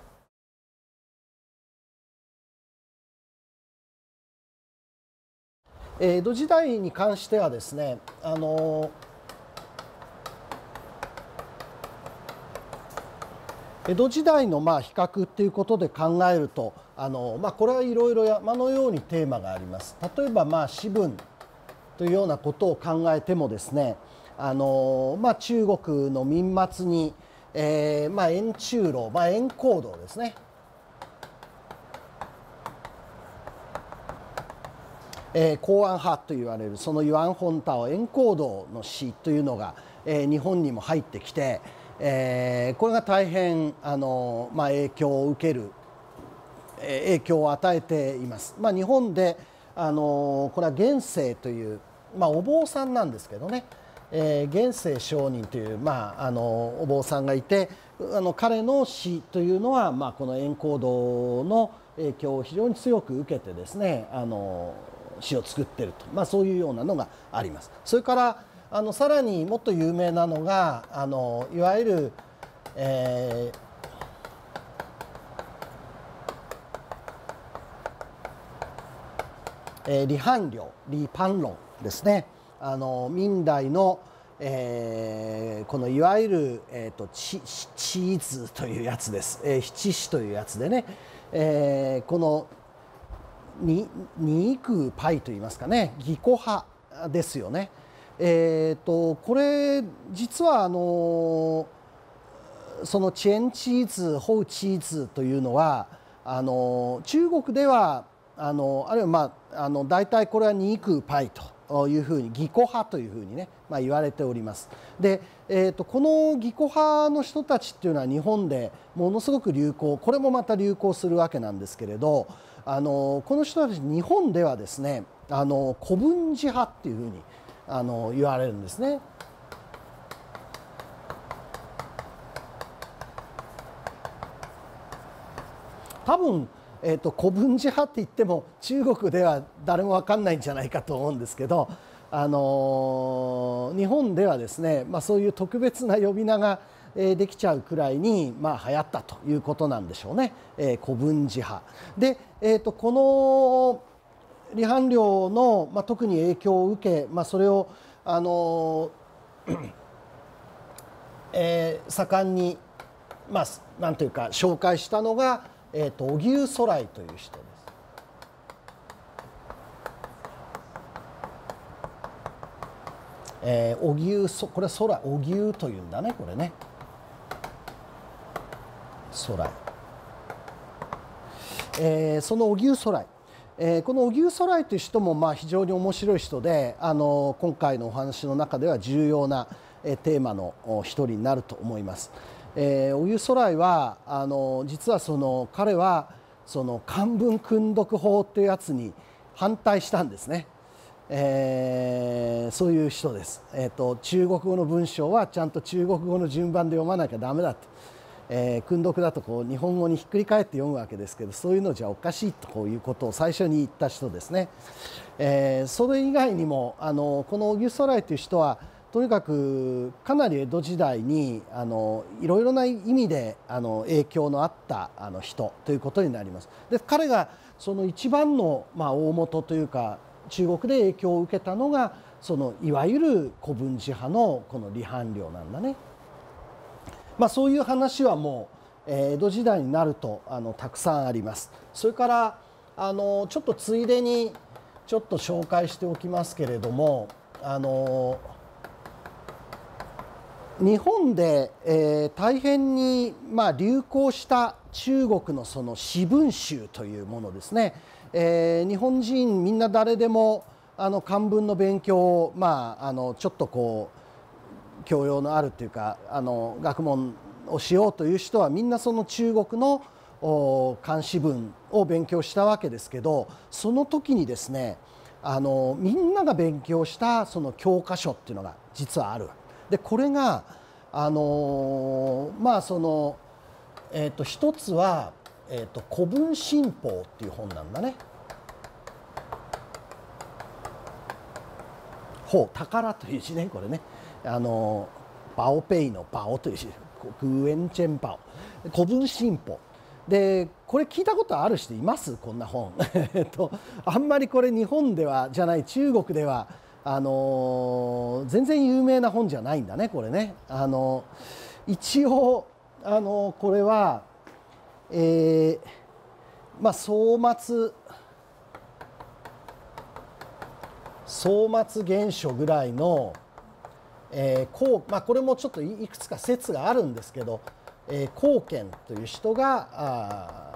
江戸時代に関してはですね、あの江戸時代のまあ比較っていうことで考えると、あの、まあ、これはいろいろ山のようにテーマがあります。例えばまあ詩文というようなことを考えてもですね、あの、まあ、中国の民末に、えーまあ、円中楼、まあ、円光堂ですね、えー、公安派と言われるそのユアン・ホンタオ円光堂の詩というのが、えー、日本にも入ってきて、えー、これが大変あの、まあ、影響を受ける、えー、影響を与えています。まあ、日本であのこれは玄聖という、まあ、お坊さんなんですけどね、えー、玄聖上人という、まあ、あのお坊さんがいて、あの彼の詩というのは、まあ、この円光堂の影響を非常に強く受けてですね、あの詩を作っていると、まあ、そういうようなのがあります。それからあのさらにもっと有名なのがあのいわゆる、えーえー、離反論離反論ですね。あの明代の、えー、このいわゆる、えー、と地地図というやつです、えー、七詩というやつでね、えー、この二二空パイといいますかね、義古派ですよね。えー、とこれ実はあのそのチェンチーズ、ホウチーズというのはあの中国ではあのあるいはまああの大体これは二空パイというふうに義古派というふうにね、まあ、言われております。で、えー、とこの義古派の人たちっていうのは日本でものすごく流行、これもまた流行するわけなんですけれど、あのこの人たち日本ではですね、あの古文治派っていうふうにあの言われるんですね。多分、えー、と古文治派って言っても中国では誰も分かんないんじゃないかと思うんですけど、あのー、日本ではですね、まあ、そういう特別な呼び名ができちゃうくらいに、まあ、流行ったということなんでしょうね、えー、古文治派で、えー、とこの離反寮の、まあ、特に影響を受け、まあ、それをあの、えー、盛んに、まあ、なんというか紹介したのが、えー、と荻生徂来という人です。えー、荻生これ徂来荻生というんだねこれね徂来、えー、その荻生徂来、えー、この荻生徂来という人もまあ非常に面白い人で、あの今回のお話の中では重要なテーマの一人になると思います。えー、荻生徂来はあの実はその彼はその漢文訓読法というやつに反対したんですね。えー、そういう人です。えーと、中国語の文章はちゃんと中国語の順番で読まなきゃダメだと、えー、訓読だとこう日本語にひっくり返って読むわけですけど、そういうのじゃおかしいとこういうことを最初に言った人ですね。えー、それ以外にもあのこの荻生徂来という人はとにかくかなり江戸時代にあのいろいろな意味であの影響のあったあの人ということになります。で彼がその一番の、まあ、大元というか中国で影響を受けたのがそのいわゆる古文治派のこの離反寮なんだね。まあ、そういう話はもう、えー、江戸時代になるとあのたくさんあります。それからあのちょっとついでにちょっと紹介しておきますけれども、あの日本で、えー、大変に、まあ、流行した中国のその詩文集というものですね。えー、日本人みんな誰でもあの漢文の勉強を、まあ、あのちょっとこう教養のあるというかあの学問をしようという人はみんなその中国の漢詩文を勉強したわけですけど、その時にですねあのみんなが勉強したその教科書っていうのが実はある。でこれがあのまあその、えー、と一つは、えー、と古文新報っていう本なんだね。宝宝という字ねこれね。あのバオペイのバオという字、グエンチェンバオ、古文新報でこれ聞いたことある人います？こんな本えっとあんまりこれ日本ではじゃない中国ではあの全然有名な本じゃないんだねこれね。あの一応あのこれは、えー、まあ宗末宗末原書ぐらいの、えーこうまあ、これもちょっといくつか説があるんですけど、えー、光顕という人が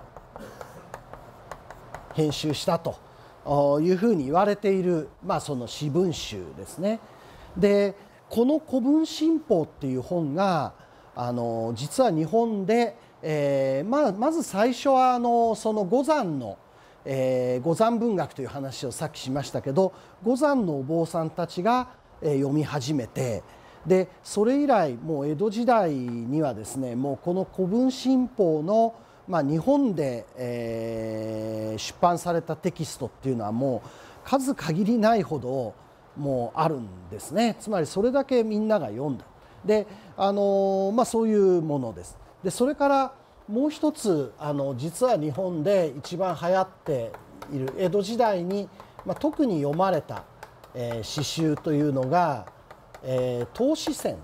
編集したというふうに言われている、まあ、その詩文集ですね。でこの古文新報っていう本があの実は日本で、えーまあ、まず最初はあのその五山の、えー、五山文学という話をさっきしましたけど、五山のお坊さんたちが、えー、読み始めて、でそれ以来もう江戸時代にはですねもうこの古文新報のまあ、日本で、えー、出版されたテキストっていうのはもう数限りないほどもうあるんですね。つまりそれだけみんなが読んだ。で、あのまあ、そういうものです。でそれからもう一つあの実は日本で一番流行っている江戸時代に、まあ、特に読まれた、えー、詩集というのが「えー、唐詩選」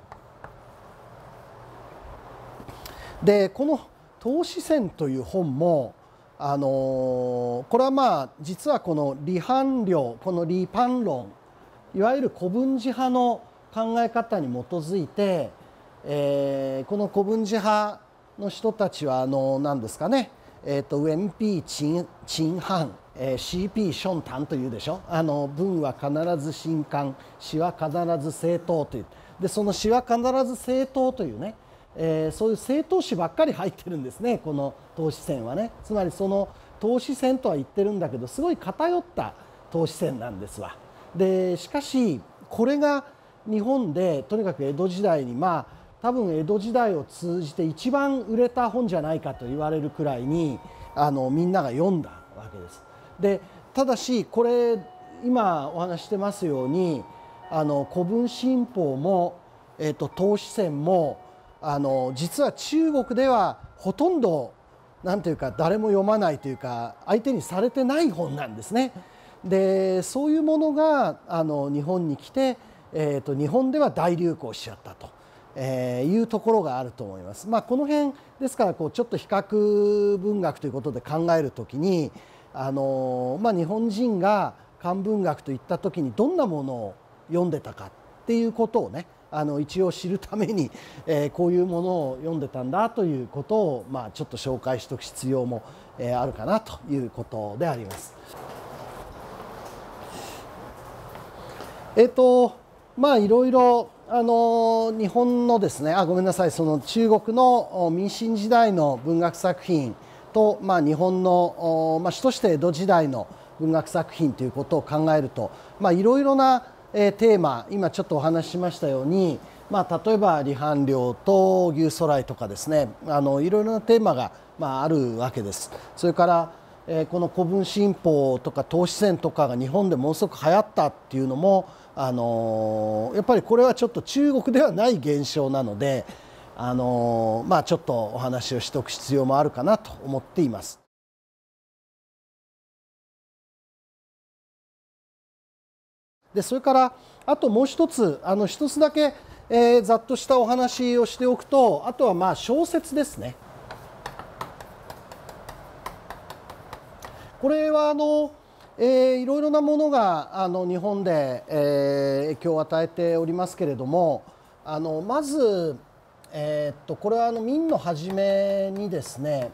でこの唐詩選という本もあのこれはまあ実はこの離反寮この離反論いわゆる古文治派の考え方に基づいて、えー、この古文治派の人たちはあの何ですかね、えー、とウェンピー陳陳範、えー、シーピーションタンというでしょ。あの文は必ず新刊、詩は必ず正当という。でその詩は必ず正当というね、えー、そういう正当詩ばっかり入ってるんですねこの唐詩選はね。つまりその唐詩選とは言ってるんだけどすごい偏った唐詩選なんですわ。でしかしこれが日本でとにかく江戸時代にまあ多分江戸時代を通じて一番売れた本じゃないかと言われるくらいにあのみんなが読んだわけです。でただしこれ今お話してますようにあの古文新報も、えーと、唐詩選もあの実は中国ではほとんどなんというか誰も読まないというか相手にされてない本なんですね。 でそういうものがあの日本に来て、えー、と日本では大流行しちゃったと、えー、いうところがあると思います。まあ、この辺ですからこうちょっと比較文学ということで考えるときにあの、まあ、日本人が漢文学といったときにどんなものを読んでたかっていうことをねあの一応知るために、えー、こういうものを読んでたんだということを、まあ、ちょっと紹介しておく必要も、えー、あるかなということであります。えっとまあいろいろあの日本のですねあごめんなさいその中国の民進時代の文学作品と、まあ、日本の、まあ、主として江戸時代の文学作品ということを考えると、まあ、いろいろな、えー、テーマ今ちょっとお話ししましたように、まあ、例えば離反寮と牛祖来とかですねあのいろいろなテーマが、まあ、あるわけです。それからえー、この古文新法とか唐詩選とかが日本でものすごく流行ったっていうのも、あのー、やっぱりこれはちょっと中国ではない現象なので、あのー、まあちょっとお話をしておく必要もあるかなと思っています。でそれからあともう一つあの一つだけ、えー、ざっとしたお話をしておくとあとはまあ小説ですね。これはあの、えー、いろいろなものがあの日本で、えー、影響を与えておりますけれどもあのまず、えー、っとこれはあの明の初めにですね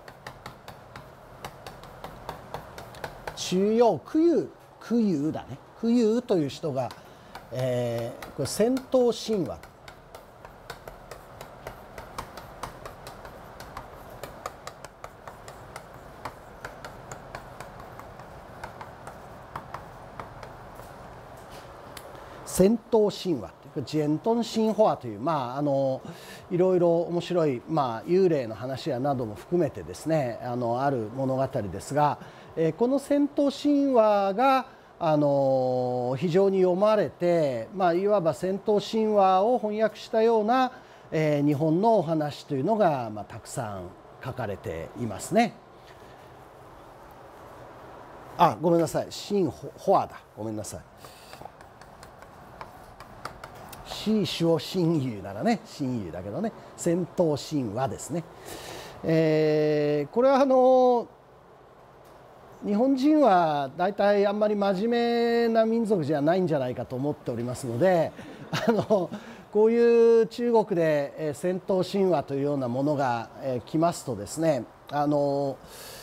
中庸九遊九遊だね九遊という人が、えー、これ戦闘神話戦闘神話というかジェントン神話という、まあ、あのいろいろ面白い、まあ、幽霊の話やなども含めてですねあのある物語ですが、えー、この戦闘神話があの非常に読まれて、まあ、いわば戦闘神話を翻訳したような、えー、日本のお話というのが、まあ、たくさん書かれていますね。あ、ごめんなさい。神話だ。ごめんなさい。シーシュオ神遊ならね神遊だけどね戦闘神話ですね、えー、これはあの日本人は大体あんまり真面目な民族じゃないんじゃないかと思っておりますのであのこういう中国で戦闘神話というようなものが来ますとですねあの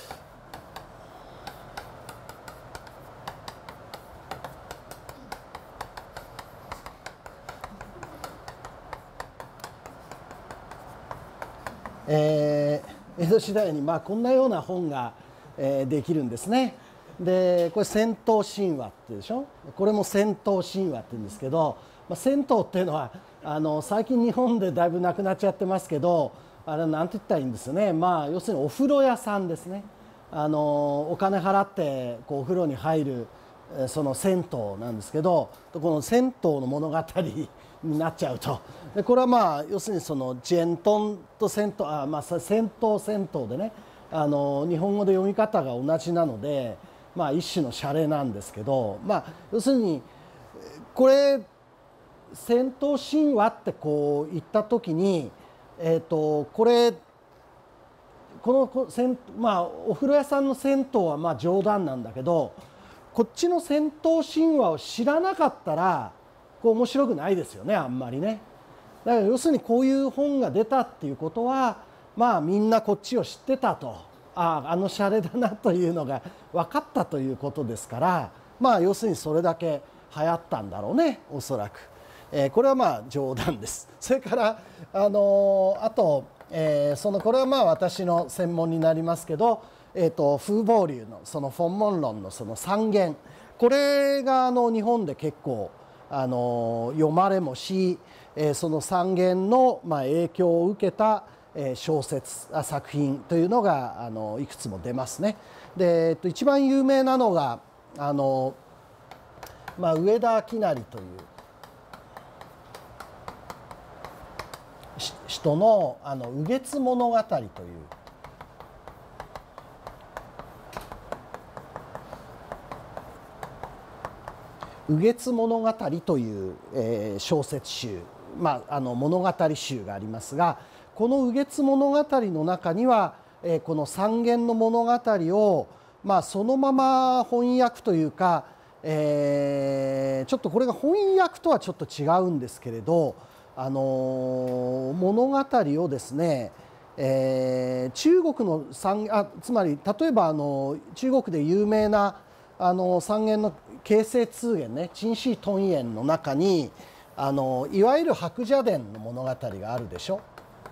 えー、江戸時代にまあこんなような本が、えー、できるんですね。でこれ戦闘神話っていうでしょこれも戦闘神話って言うんですけど、まあ、銭湯っていうのはあの最近日本でだいぶなくなっちゃってますけどあれなんて言ったらいいんですよね、まあ、要するにお風呂屋さんですね。あのお金払ってこうお風呂に入るその銭湯なんですけどこの銭湯の物語になっちゃうとでこれはまあ要するにそのジェントンと銭湯あまあ銭湯銭湯でねあの日本語で読み方が同じなので、まあ、一種のシャレなんですけど、まあ、要するにこれ戦闘神話ってこう言った時に、えー、とこれこのせん、まあ、お風呂屋さんの銭湯はまあ冗談なんだけどこっちの戦闘神話を知らなかったらこう面白くないですよねあんまりね。だから要するにこういう本が出たっていうことはまあみんなこっちを知ってたとあああのシャレだなというのが分かったということですからまあ要するにそれだけ流行ったんだろうねおそらく、えー、これはまあ冗談です。それからあのー、あと、えー、そのこれはまあ私の専門になりますけど、えー、と風貌流のそのフォン・モンロンのその三言これがあの日本で結構あの読まれもし、えー、その三言のまあ影響を受けた小説作品というのがあのいくつも出ますね。で、えっと、一番有名なのがあの、まあ、上田明成という人の「あの雨月物語」という 「雨月物語」という、えー、小説集、まあ、あの物語集がありますが、この「雨月物語」の中には、えー、この三元の物語を、まあ、そのまま翻訳というか、えー、ちょっとこれが翻訳とはちょっと違うんですけれど、あのー、物語をですね、えー、中国の三あつまり例えばあの中国で有名なあの三元の形成通元ね、陳氏頓元の中にあのいわゆる白蛇伝の物語があるでしょ。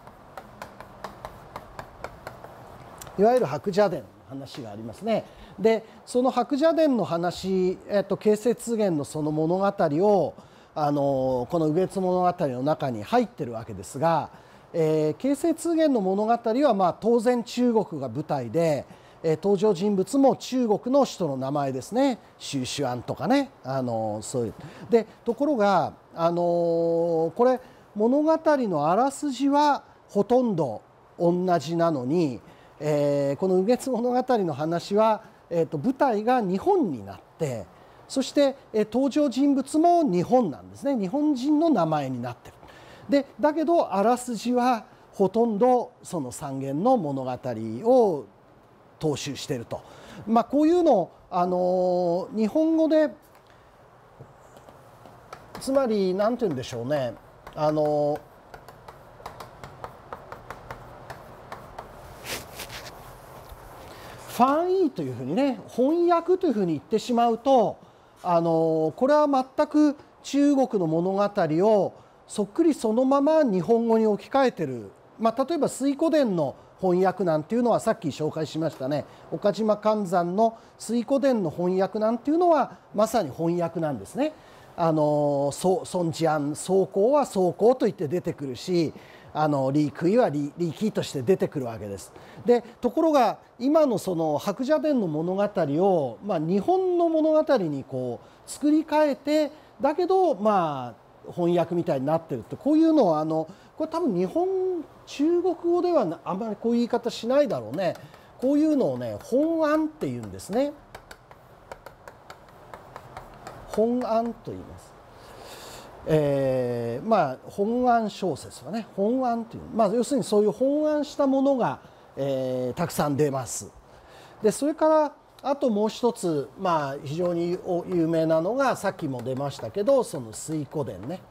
いわゆる白蛇伝の話がありますね。でその白蛇伝の話、えっと、形成通元のその物語をあのこの「雨月物語」の中に入ってるわけですが、えー、形成通元の物語は、まあ、当然中国が舞台で、えー、登場人物も中国の首都の名前ですね、周茱安とかね、あのそういうでところが、あのこれ物語のあらすじはほとんど同じなのに、えー、この「雨月物語」の話は、えー、と舞台が日本になって、そして、えー、登場人物も日本なんですね。日本人の名前になってる。でだけどあらすじはほとんどその三元の物語を踏襲していると、まあ、こういうのを、あの日本語でつまり何て言うんでしょうね、あのファンイーというふうにね、翻訳というふうに言ってしまうと、あのこれは全く中国の物語をそっくりそのまま日本語に置き換えてる、まあ、例えば水滸伝の翻訳なんていうのはさっき紹介しましたね、岡島寛山の水滸伝の翻訳なんていうのはまさに翻訳なんですね。あの孫治安宗公は宗公といって出てくるし、あの李逵は李逵として出てくるわけです。でところが今のその白蛇伝の物語を、まあ、日本の物語にこう作り変えて、だけどまあ翻訳みたいになってるって、こういうのはあのこれ多分日本中国語ではあんまりこういう言い方しないだろうね。こういうのをね本案っていうんですね。本案と言います。えー、まあ本案小説はね、本案という、まあ、要するにそういう本案したものが、えー、たくさん出ます。でそれからあともう一つ、まあ、非常に有名なのがさっきも出ましたけど、その水滸伝ね。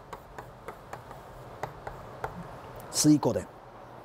水滸伝、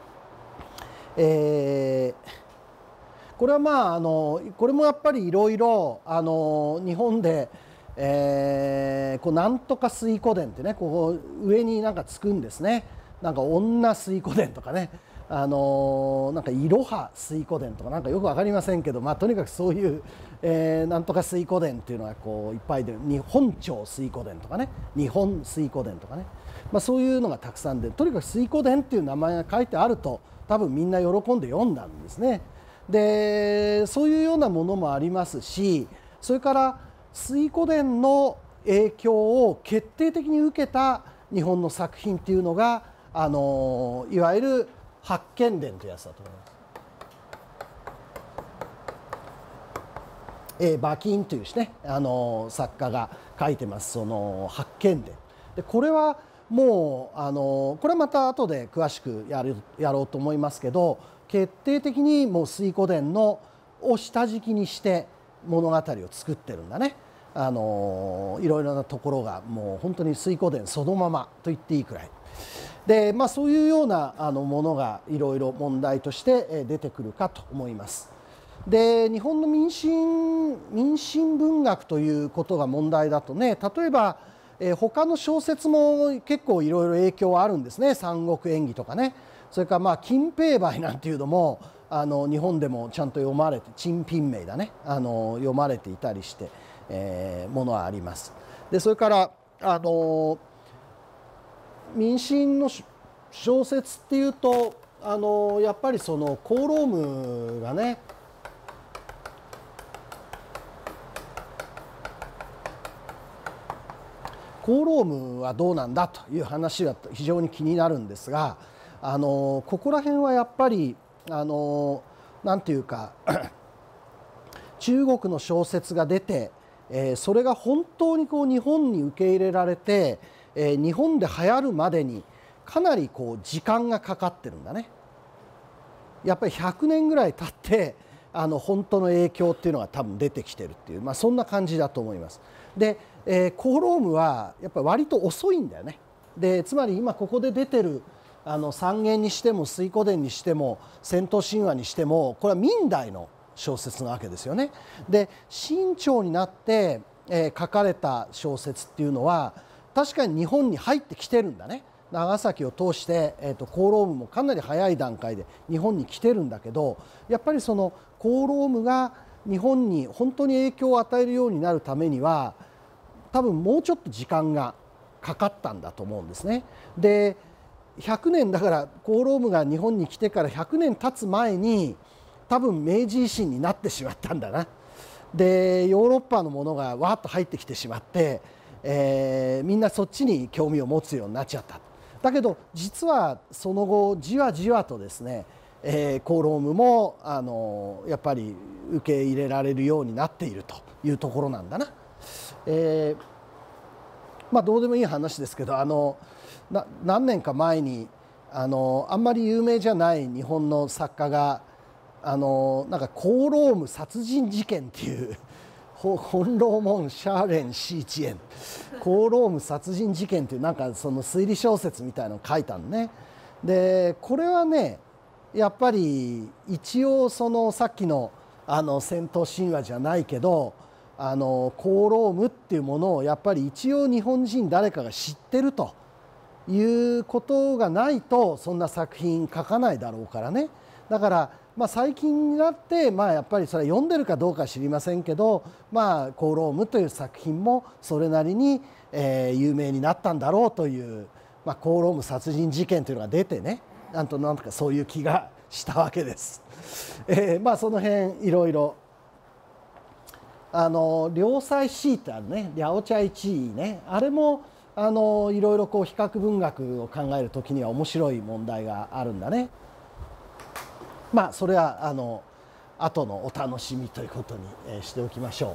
えー、これはまああのこれもやっぱりいろいろ日本で、えー、こうなんとか水滸伝ってね、こう上になんかつくんですね。なんか女水滸伝とかね、あのなんかいろは水滸伝とかなんかよく分かりませんけど、まあ、とにかくそういう、えー、なんとか水滸伝っていうのはこういっぱいで、日本朝水滸伝とかね、日本水滸伝とかね、まあ、そういうのがたくさんで、とにかく水滸伝っていう名前が書いてあると多分みんな喜んで読んだんですね。でそういうようなものもありますし、それから水滸伝の影響を決定的に受けた日本の作品っていうのが、あのいわゆる八犬伝というやつだと思います。えー、馬琴というしね、あの作家が書いてます、その八犬伝で、これはもうあのこれはまた後で詳しくやるやろうと思いますけど、決定的にもう水滸伝のを下敷きにして物語を作ってるんだね。あのいろいろなところがもう本当に水滸伝そのままと言っていいくらいで、まあ、そういうようなあのものがいろいろ問題として出てくるかと思います。で日本の民進民進文学ということが問題だとね、例えばえ他の小説も結構いろいろ影響はあるんですね。三国演義とかね、それからまあ金平梅なんていうのもあの日本でもちゃんと読まれて、陳品梅だね、あの読まれていたりして、えー、ものはあります。でそれからあの民進の小説っていうとあのやっぱりそのコーロームがね、コーロームはどうなんだという話は非常に気になるんですが、あのここら辺はやっぱりあのなんていうか中国の小説が出て、 えー、それが本当にこう日本に受け入れられて、えー、日本で流行るまでにかなりこう時間がかかってるんだね。やっぱりひゃくねんぐらい経ってあの本当の影響っていうのが多分出てきてるっていう、まあ、そんな感じだと思います。で、えー、コーロームはやっぱり割と遅いんだよね。でつまり今ここで出てるあの三元にしても水滸伝にしても戦闘神話にしてもこれは明代の小説なわけですよね。で清朝になって、えー、書かれた小説っていうのは確かに日本に入ってきてるんだね。長崎を通して、えー、とコーロームもかなり早い段階で日本に来てるんだけど、やっぱりそのコーロームが日本に本当に影響を与えるようになるためには多分もうちょっと時間がかかったんだと思うんですね。でひゃくねんだからコーロームが日本に来てからひゃくねん経つ前に多分明治維新になってしまったんだな。でヨーロッパのものがわーっと入ってきてしまって、えー、みんなそっちに興味を持つようになっちゃった。だけど実はその後じわじわとですね、えー、コーロームもあのやっぱり受け入れられるようになっているというところなんだな。えー、まあどうでもいい話ですけど、あのな何年か前にあのあんまり有名じゃない日本の作家があのなんかコーローム殺人事件っていう本楼門シャーレンシーチエンコーローム殺人事件っていうなんかその推理小説みたいなのを書いたのね。でこれはねやっぱり一応そのさっきのあの戦闘神話じゃないけどあのコーロームっていうものをやっぱり一応日本人誰かが知ってるということがないとそんな作品書かないだろうからね。だからまあ最近になってまあやっぱりそれは読んでるかどうかは知りませんけど、まあコーロームという作品もそれなりにえ有名になったんだろうという、まあコーローム殺人事件というのが出てね、なんとなんとかそういう気がしたわけです。えー、まあその辺いろいろあの良妻シーってあるね、リャオチャイチーね、あれもあのいろいろこう比較文学を考えるときには面白い問題があるんだね。まあそれはあの後のお楽しみということに、えー、しておきましょう。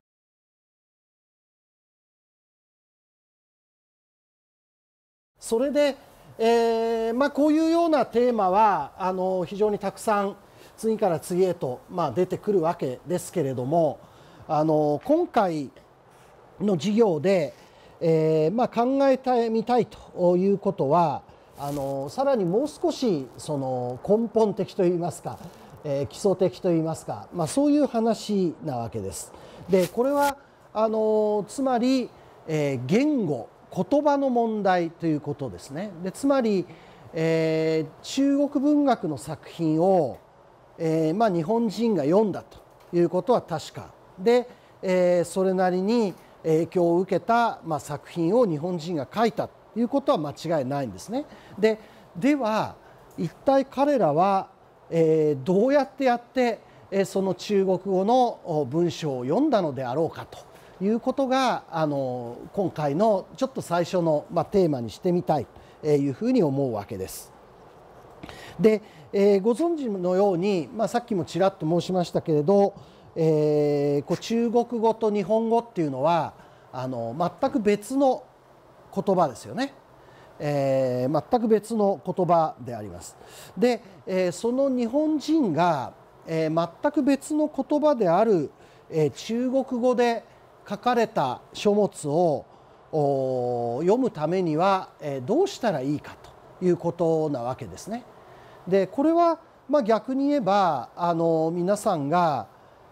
それで、えーまあ、こういうようなテーマはあの非常にたくさん次から次へと、まあ、出てくるわけですけれども、あの今回の授業で、えーまあ、考えてみたいということはあのさらにもう少しその根本的といいますか、えー、基礎的といいますか、まあ、そういう話なわけです。でこれはあのつまり、えー、言語言葉の問題ということですね。でつまり、えー、中国文学の作品を、えーまあ、日本人が読んだということは確かで、えー、それなりに影響を受けた、まあ、作品を日本人が書いたということは間違いないんですね。で、では一体彼らは、えー、どうやってやって、えー、その中国語の文章を読んだのであろうかということがあの今回のちょっと最初の、まあ、テーマにしてみたいというふうに思うわけです。で、えー、ご存知のように、まあ、さっきもちらっと申しましたけれど、えー、こう中国語と日本語っていうのはあの全く別の言葉ですよね。えー、全く別の言葉であります。で、えー、その日本人が、えー、全く別の言葉である、えー、中国語で書かれた書物を読むためには、えー、どうしたらいいかということなわけですね。でこれは、まあ、逆に言えばあの皆さんが、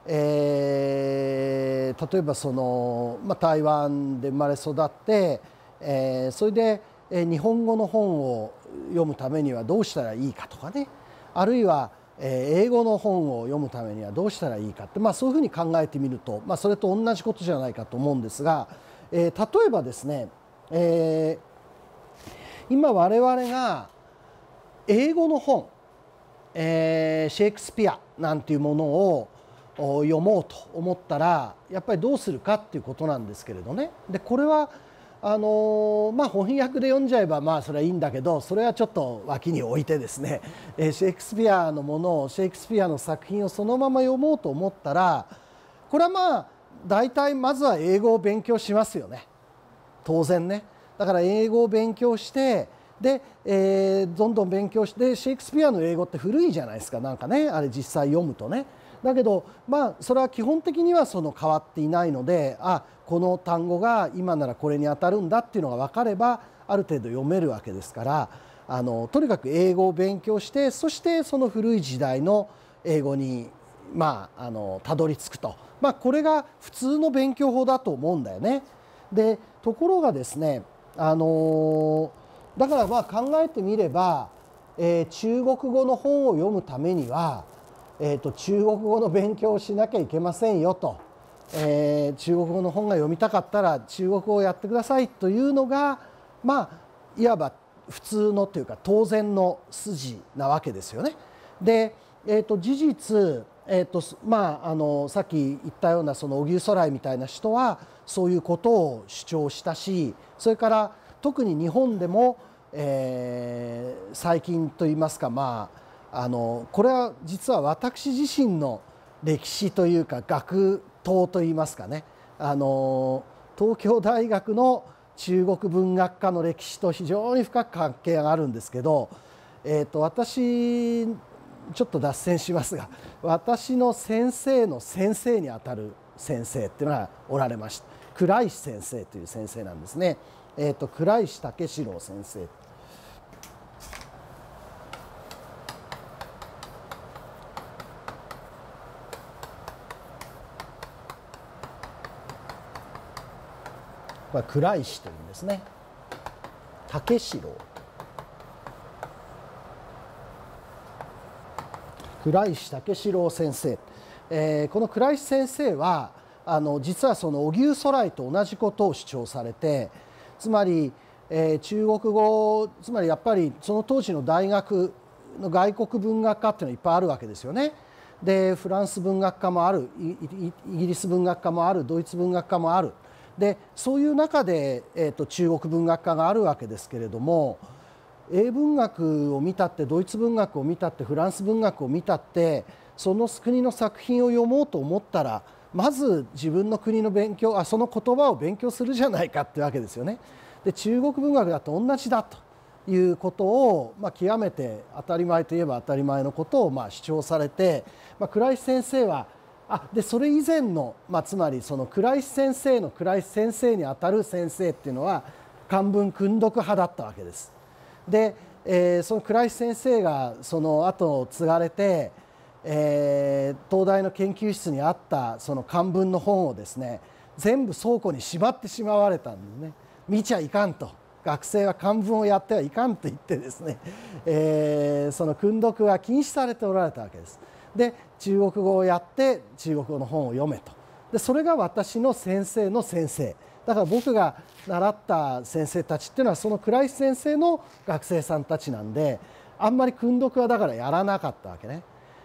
えー、例えばその、まあ、台湾で生まれ育って、えー、それで、えー、日本語の本を読むためにはどうしたらいいかとかね、あるいは、えー、英語の本を読むためにはどうしたらいいかって、まあ、そういうふうに考えてみると、まあ、それと同じことじゃないかと思うんですが、えー、例えばですね、えー、今我々が英語の本、えー、シェイクスピアなんていうものを読もうと思ったらやっぱりどうするかっていうことなんですけれどね。でこれはあのまあ翻訳で読んじゃえばまあそれはいいんだけど、それはちょっと脇に置いてですね、シェイクスピアのものをシェイクスピアの作品をそのまま読もうと思ったら、これはまあ大体まずは英語を勉強しますよね、当然ね。だから英語を勉強してで、えー、どんどん勉強してシェイクスピアの英語って古いじゃないですか、なんかね、あれ実際読むとね。だけどまあそれは基本的にはその変わっていないので、あこの単語が今ならこれに当たるんだっていうのが分かればある程度読めるわけですから、あのとにかく英語を勉強して、そしてその古い時代の英語にまああのたどり着くと、まあ、これが普通の勉強法だと思うんだよね。でところがですね、あのだからまあ考えてみれば、えー、中国語の本を読むためには、えー、と中国語の勉強をしなきゃいけませんよと、えー、中国語の本が読みたかったら中国語をやってくださいというのが、まあいわば普通のというか当然の筋なわけですよね。で、えー、と事実、えーとまあ、あのさっき言ったようなその荻生徂来みたいな人はそういうことを主張したし、それから特に日本でも、えー、最近といいますか、まあ、あのこれは実は私自身の歴史というか学統といいますかね、あの東京大学の中国文学科の歴史と非常に深く関係があるんですけど、えー、と私ちょっと脱線しますが、私の先生の先生にあたる先生っていうのがおられました。倉石先生という先生なんですね。えー、と倉石武四郎先生。これ倉石というんですね。武四郎。倉石武四郎先生、えー、この倉石先生はあの実はその荻生徂来と同じことを主張されて、つまり、えー、中国語、つまりやっぱりその当時の大学の外国文学科っていうのはいっぱいあるわけですよね。でフランス文学科もある、イギリス文学科もある、ドイツ文学科もある。でそういう中で、えーと、中国文学科があるわけですけれども、英文学を見たってドイツ文学を見たってフランス文学を見たって、その国の作品を読もうと思ったらまず自分の国の勉強、あその言葉を勉強するじゃないかってわけですよね。で中国文学だと同じだということを、まあ、極めて当たり前といえば当たり前のことをまあ主張されて、まあ、倉石先生はあでそれ以前の、まあ、つまりその倉石先生の倉石先生にあたる先生っていうのは漢文訓読派だったわけです。で、えー、その倉石先生がその後継がれて、えー、東大の研究室にあったその漢文の本をですね全部倉庫にしまってしまわれたんですね。見ちゃいかんと、学生は漢文をやってはいかんと言ってですね、えー、その訓読が禁止されておられたわけです。で中国語をやって中国語の本を読めと。でそれが私の先生の先生だから、僕が習った先生たちっていうのはその倉石先生の学生さんたちなんで、あんまり訓読はだからやらなかったわけね。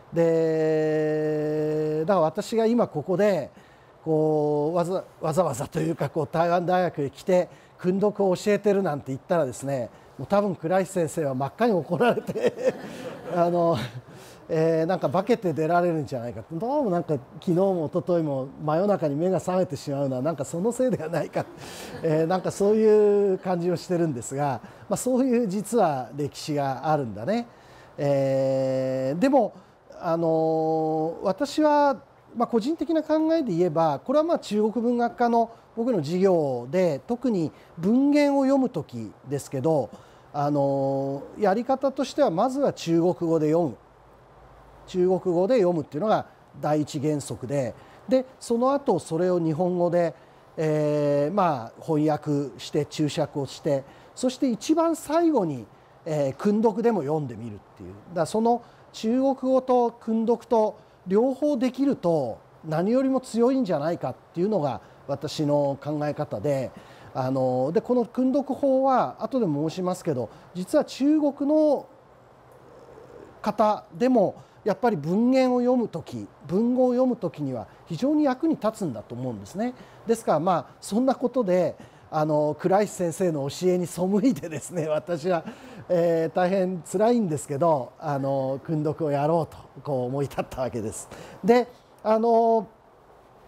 でだから私が今ここでこうわざわざわざというかこう台湾大学へ来て訓読を教えてるなんて言ったらですね、もう多分倉石先生は真っ赤に怒られてあの、えー、なんか化けて出られるんじゃないか、どうもなんか昨日も一昨日も真夜中に目が覚めてしまうのはなんかそのせいではないか、えー、なんかそういう感じをしてるんですが、まあ、そういう実は歴史があるんだね。えー、でもあの私は、まあ、個人的な考えで言えばこれはまあ中国文学科の僕の授業で特に文言を読む時ですけど、あのやり方としてはまずは中国語で読む中国語で読むっていうのが第一原則で、でその後それを日本語で、えー、まあ翻訳して注釈をして、そして一番最後に、えー、訓読でも読んでみるっていう、だからその中国語と訓読と両方できると何よりも強いんじゃないかっていうのが私の考え方で、あのでこの訓読法は後でも申しますけど、実は中国の方でもやっぱり文言を読む時、文語を読む時には非常に役に立つんだと思うんですね。ですからまあそんなことであの倉石先生の教えに背いてですね、私は、えー、大変辛いんですけど、あの訓読をやろうとこう思い立ったわけです。であの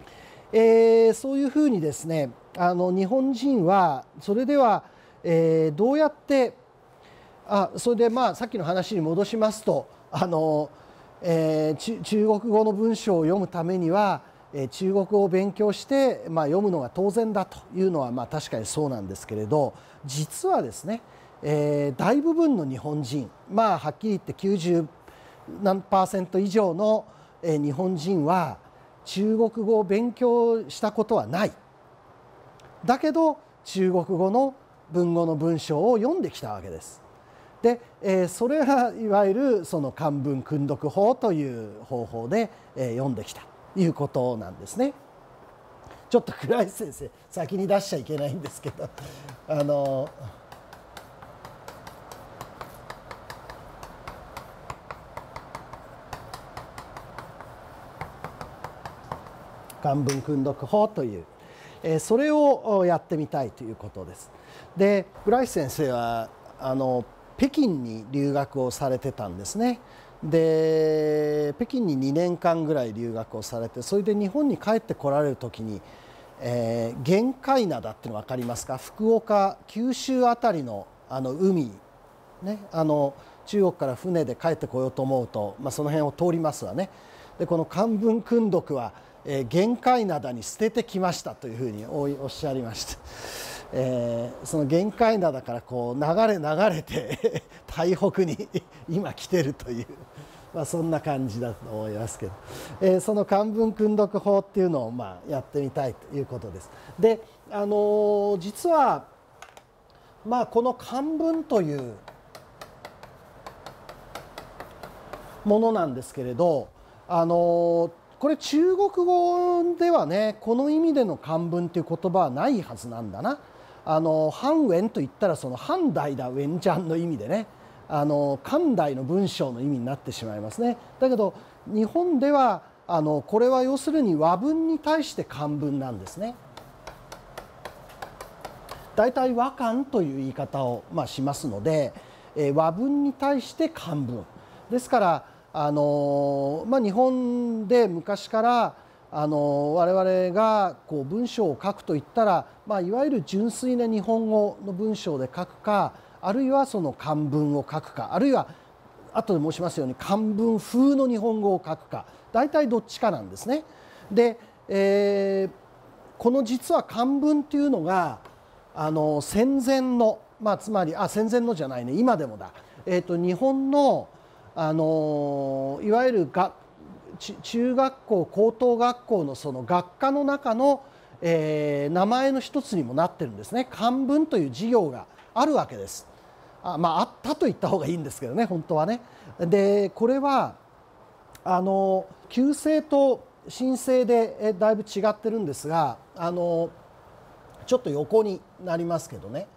えー、そういうふうにですね、あの日本人はそれでは、えー、どうやってあそれでまあさっきの話に戻しますと、あの、えー、中国語の文章を読むためには、えー、中国語を勉強して、まあ、読むのが当然だというのはまあ確かにそうなんですけれど、実はですね、えー、大部分の日本人、まあはっきり言ってきゅうじゅう何パーセント以上の日本人は中国語を勉強したことはない。だけど中国語の文語の文章を読んできたわけです。で、えー、それがいわゆるその漢文訓読法という方法で、えー、読んできたということなんですね。ちょっと倉石先生先に出しちゃいけないんですけど、あの漢文訓読法という、えー、それをやってみたいということです。で、倉石先生はあの北京に留学をされてたんですね。で、北京ににねんかんぐらい留学をされて、それで日本に帰ってこられる時に、えー、玄界灘っていうの分かりますか？福岡、九州あたりのあの海、ね、あの中国から船で帰ってこようと思うと、まあ、その辺を通りますわね。で、この漢文訓読は、えー、玄界灘に捨ててきましたというふうにおっしゃいました。えー、その玄界灘からこう流れ流れて台北に今来てるという、まあ、そんな感じだと思いますけど、えー、その漢文訓読法っていうのをまあやってみたいということです。で、あのー、実は、まあ、この漢文というものなんですけれど、あのー、これ中国語ではね、この意味での漢文という言葉はないはずなんだな。あの漢文といったらその漢代だウェンジャンの意味でね、あの漢代の文章の意味になってしまいますね。だけど日本ではあのこれは要するに和文に対して漢文なんですね。だいたい和漢という言い方を、まあ、しますので、えー、和文に対して漢文ですから、あのまあ、日本で昔からあの我々がこう文章を書くといったら、まあ、いわゆる純粋な日本語の文章で書くか、あるいはその漢文を書くか、あるいは後で申しますように漢文風の日本語を書くか、大体どっちかなんですね。で、えー、この実は漢文というのがあの戦前の、まあ、つまりあ戦前のじゃないね今でもだ、えー、と日本の、あのいわゆるが中学校高等学校のその学科の中の、えー、名前の一つにもなってるんですね。漢文という授業があるわけです。あ、まあ、あったと言った方がいいんですけどね、本当はね。でこれはあの旧制と新制でだいぶ違ってるんですが、あのちょっと横になりますけどね。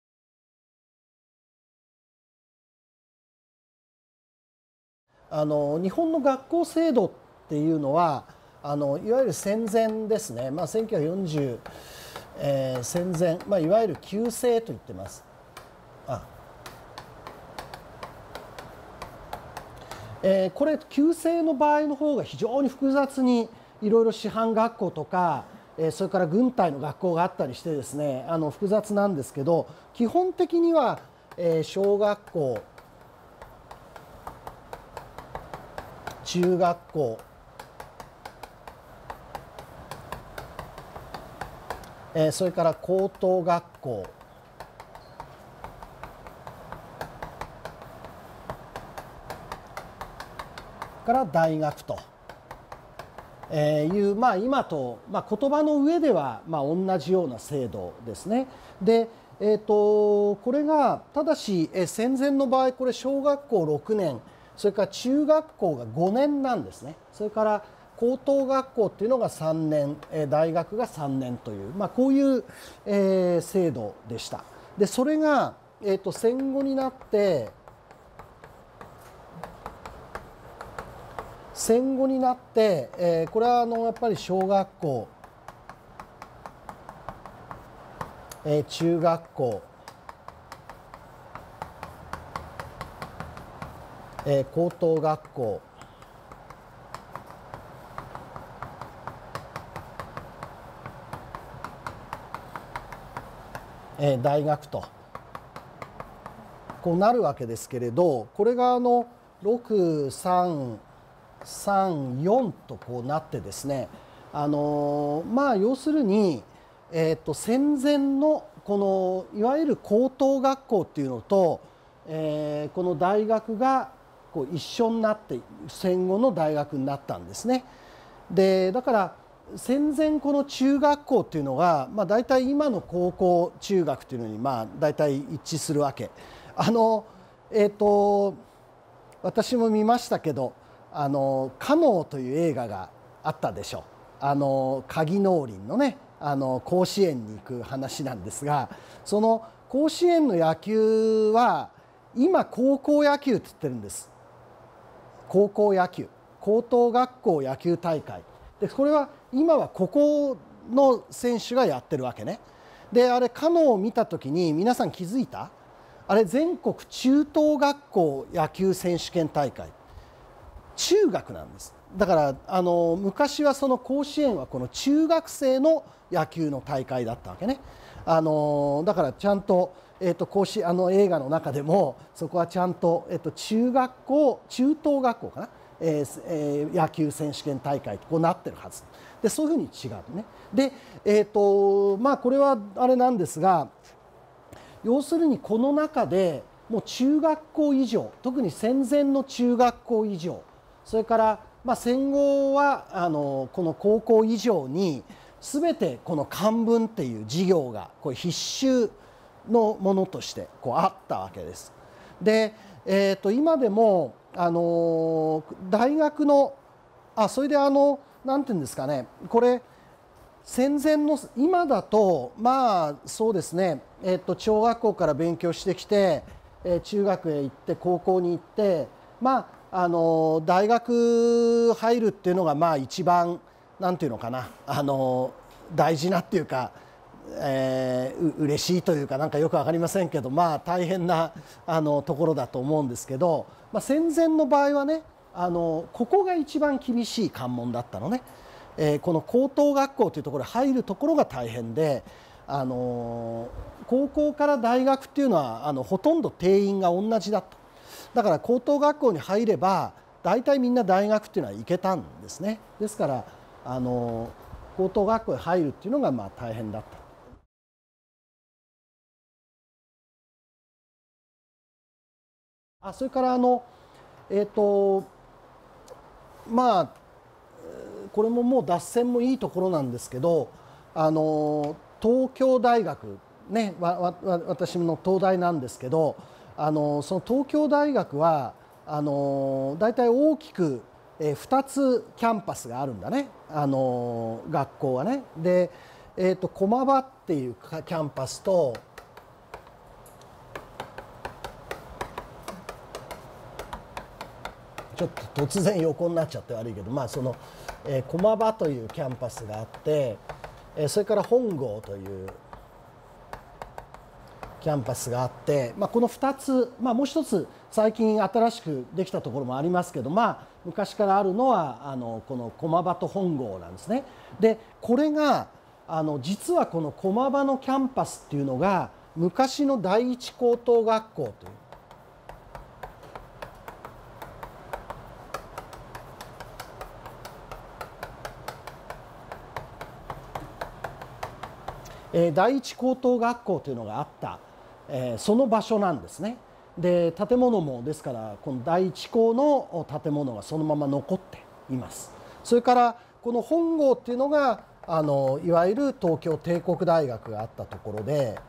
あの日本の学校制度っていうのはあのいわゆる戦前ですね、まあ、せんきゅうひゃくよんじゅう、えー、戦前、まあ、いわゆる旧制と言ってます。あえー、これ旧制の場合の方が非常に複雑にいろいろ師範学校とか、えー、それから軍隊の学校があったりしてですね、あの複雑なんですけど、基本的には、えー、小学校中学校、えー、それから高等学校、から大学という、まあ、今と、まあ、言葉の上ではまあ同じような制度ですね。で、えー、とこれがただし、え戦前の場合これ小学校ろくねん、それから中学校がごねんなんですね。それから高等学校っていうのがさんねん、大学がさんねんという、まあ、こういう、えー、制度でした。でそれが、えー、と戦後になって戦後になって、えー、これはあのやっぱり小学校、えー、中学校、えー、高等学校、 えー、大学とこうなるわけですけれど、これがあのろくさんさんよんとこうなってですね、あのー、まあ要するに、えー、と戦前のこのいわゆる高等学校っていうのと、えー、この大学がこう一緒になって戦後の大学になったんですね。でだから戦前この中学校っていうのが、まあ、大体今の高校中学っていうのにまあ大体一致するわけ。あのえっ、ー、と私も見ましたけど「あのカノー」という映画があったでしょう。あの鍵農林のねあの甲子園に行く話なんですが、その甲子園の野球は今高校野球って言ってるんです。高校野球、高等学校野球大会で、これは今はここの選手がやってるわけね。であれカノーを見た時に皆さん気づいた？あれ全国中等学校野球選手権大会、中学なんです。だからあの昔はその甲子園はこの中学生の野球の大会だったわけね。あのだからちゃんと、えー、と甲子あの映画の中でもそこはちゃんと、えー、と中学校中等学校かな、えーえー、野球選手権大会とこうなってるはずで、そういうふうに違うね。で、えーとまあ、これはあれなんですが、要するにこの中でもう中学校以上、特に戦前の中学校以上、それからまあ戦後はあのこの高校以上に全てこの漢文っていう授業がこう必修のものとしてこうあったわけです。で、えー、と今でもあの大学のあそれであのなんていうんですかね、これ戦前の今だとまあそうですね、えー、と小学校から勉強してきて、えー、中学へ行って高校に行って、まああの大学入るっていうのがまあ一番なんていうのかな、あの大事なっていうか、えー、う嬉しいというかなんかよく分かりませんけど、まあ大変なあのところだと思うんですけど、まあ、戦前の場合はね、あのここが一番厳しい関門だったのね。えー、この高等学校というところに入るところが大変で、あの高校から大学っていうのはあのほとんど定員が同じだった。だから高等学校に入れば大体みんな大学っていうのは行けたんですね。ですからあの高等学校に入るっていうのがまあ大変だった。あそれからあのえっ、ー、とまあこれももう脱線もいいところなんですけど、あの東京大学ね、わわ私の東大なんですけど、あのその東京大学はあの大体大きくふたつキャンパスがあるんだね、あの学校はね。で、えー、と駒場っていうキャンパスとちょっと突然横になっちゃって悪いけど、まあその、えー、駒場というキャンパスがあって、えー、それから本郷というキャンパスがあって、まあ、このふたつ、まあ、もう一つ最近新しくできたところもありますけど、まあ、昔からあるのはあのこの駒場と本郷なんですね。でこれがあの実はこの駒場のキャンパスっていうのが昔の第一高等学校というえー、第一高等学校というのがあった、えー、その場所なんですね。で建物もですからこの第一高の建物がそのまま残っています。それからこの本郷っていうのがあのいわゆる東京帝国大学があったところで、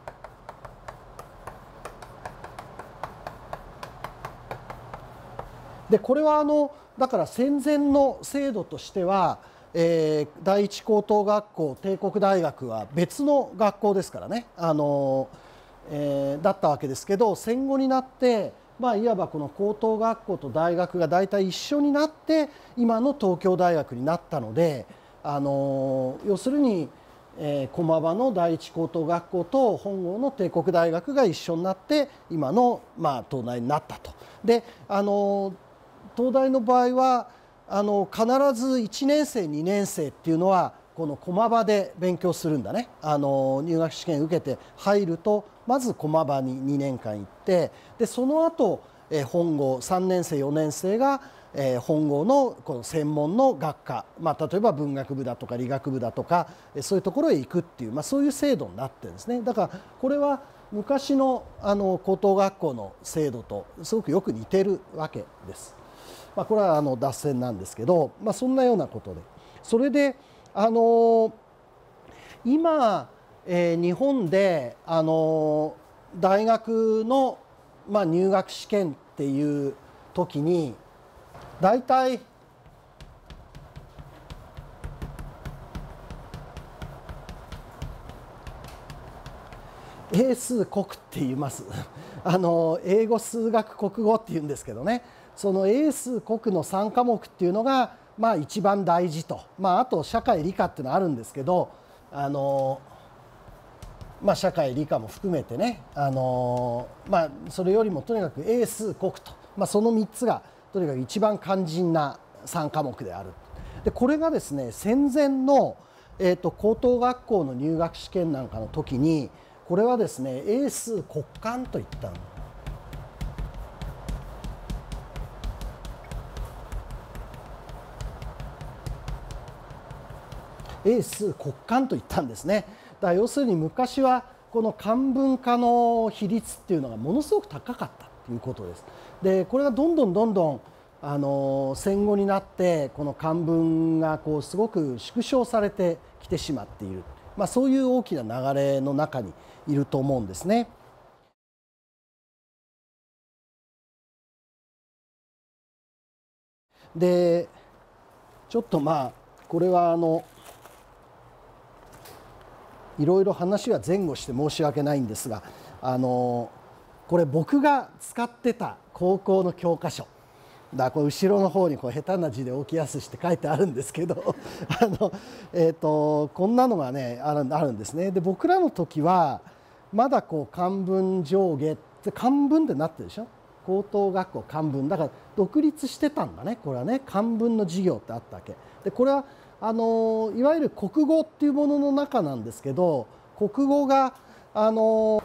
でこれはあのだから戦前の制度としては、えー、第一高等学校帝国大学は別の学校ですからね、あの、えー、だったわけですけど、戦後になって、まあ、いわばこの高等学校と大学が大体一緒になって今の東京大学になったので、あの要するに、えー、駒場の第一高等学校と本郷の帝国大学が一緒になって今の、まあ、東大になったと。であの東大の場合はあの必ずいちねん生にねん生っていうのはこの駒場で勉強するんだね。あの入学試験受けて入るとまず駒場ににねんかん行って、でその後、えー、本郷さんねんせいよねんせいが、えー、本郷のこの専門の学科、まあ、例えば文学部だとか理学部だとか、えー、そういうところへ行くっていう、まあ、そういう制度になってるんですね。だからこれは昔のあの高等学校の制度とすごくよく似てるわけです。まあ、これはあの脱線なんですけど、まあ、そんなようなことで、それであの今、えー、日本であの大学の、まあ、入学試験っていう時に大体英数国って言いますあの英語数学国語っていうんですけどね、その英数国のさんかもくっていうのがまあ一番大事と、まあ、あと社会理科っていうのはあるんですけど、あの、まあ、社会理科も含めてね、あの、まあ、それよりもとにかく英数国と、まあ、そのみっつがとにかく一番肝心なさんかもくである。でこれがですね、戦前の、えーと、高等学校の入学試験なんかの時にこれはですね、英数国間といったの。英数国間といったんですね。だから要するに昔はこの漢文化の比率っていうのがものすごく高かったということです。でこれがどんどんどんどんあの戦後になってこの漢文がこうすごく縮小されてきてしまっている、まあ、そういう大きな流れの中にいると思うんですね。でちょっとまあこれはあのいろいろ話は前後して申し訳ないんですが、あのこれ僕が使ってた高校の教科書だ、これ後ろの方にこう下手な字で大きやすして書いてあるんですけどあの、えー、とこんなのがねある、あるんですね。で僕らの時はまだこう漢文上下って漢文ってなってるでしょ。高等学校漢文だから独立してたんだね。これはね漢文の授業ってあったわけで、これはあのいわゆる国語っていうものの中なんですけど、国語があの、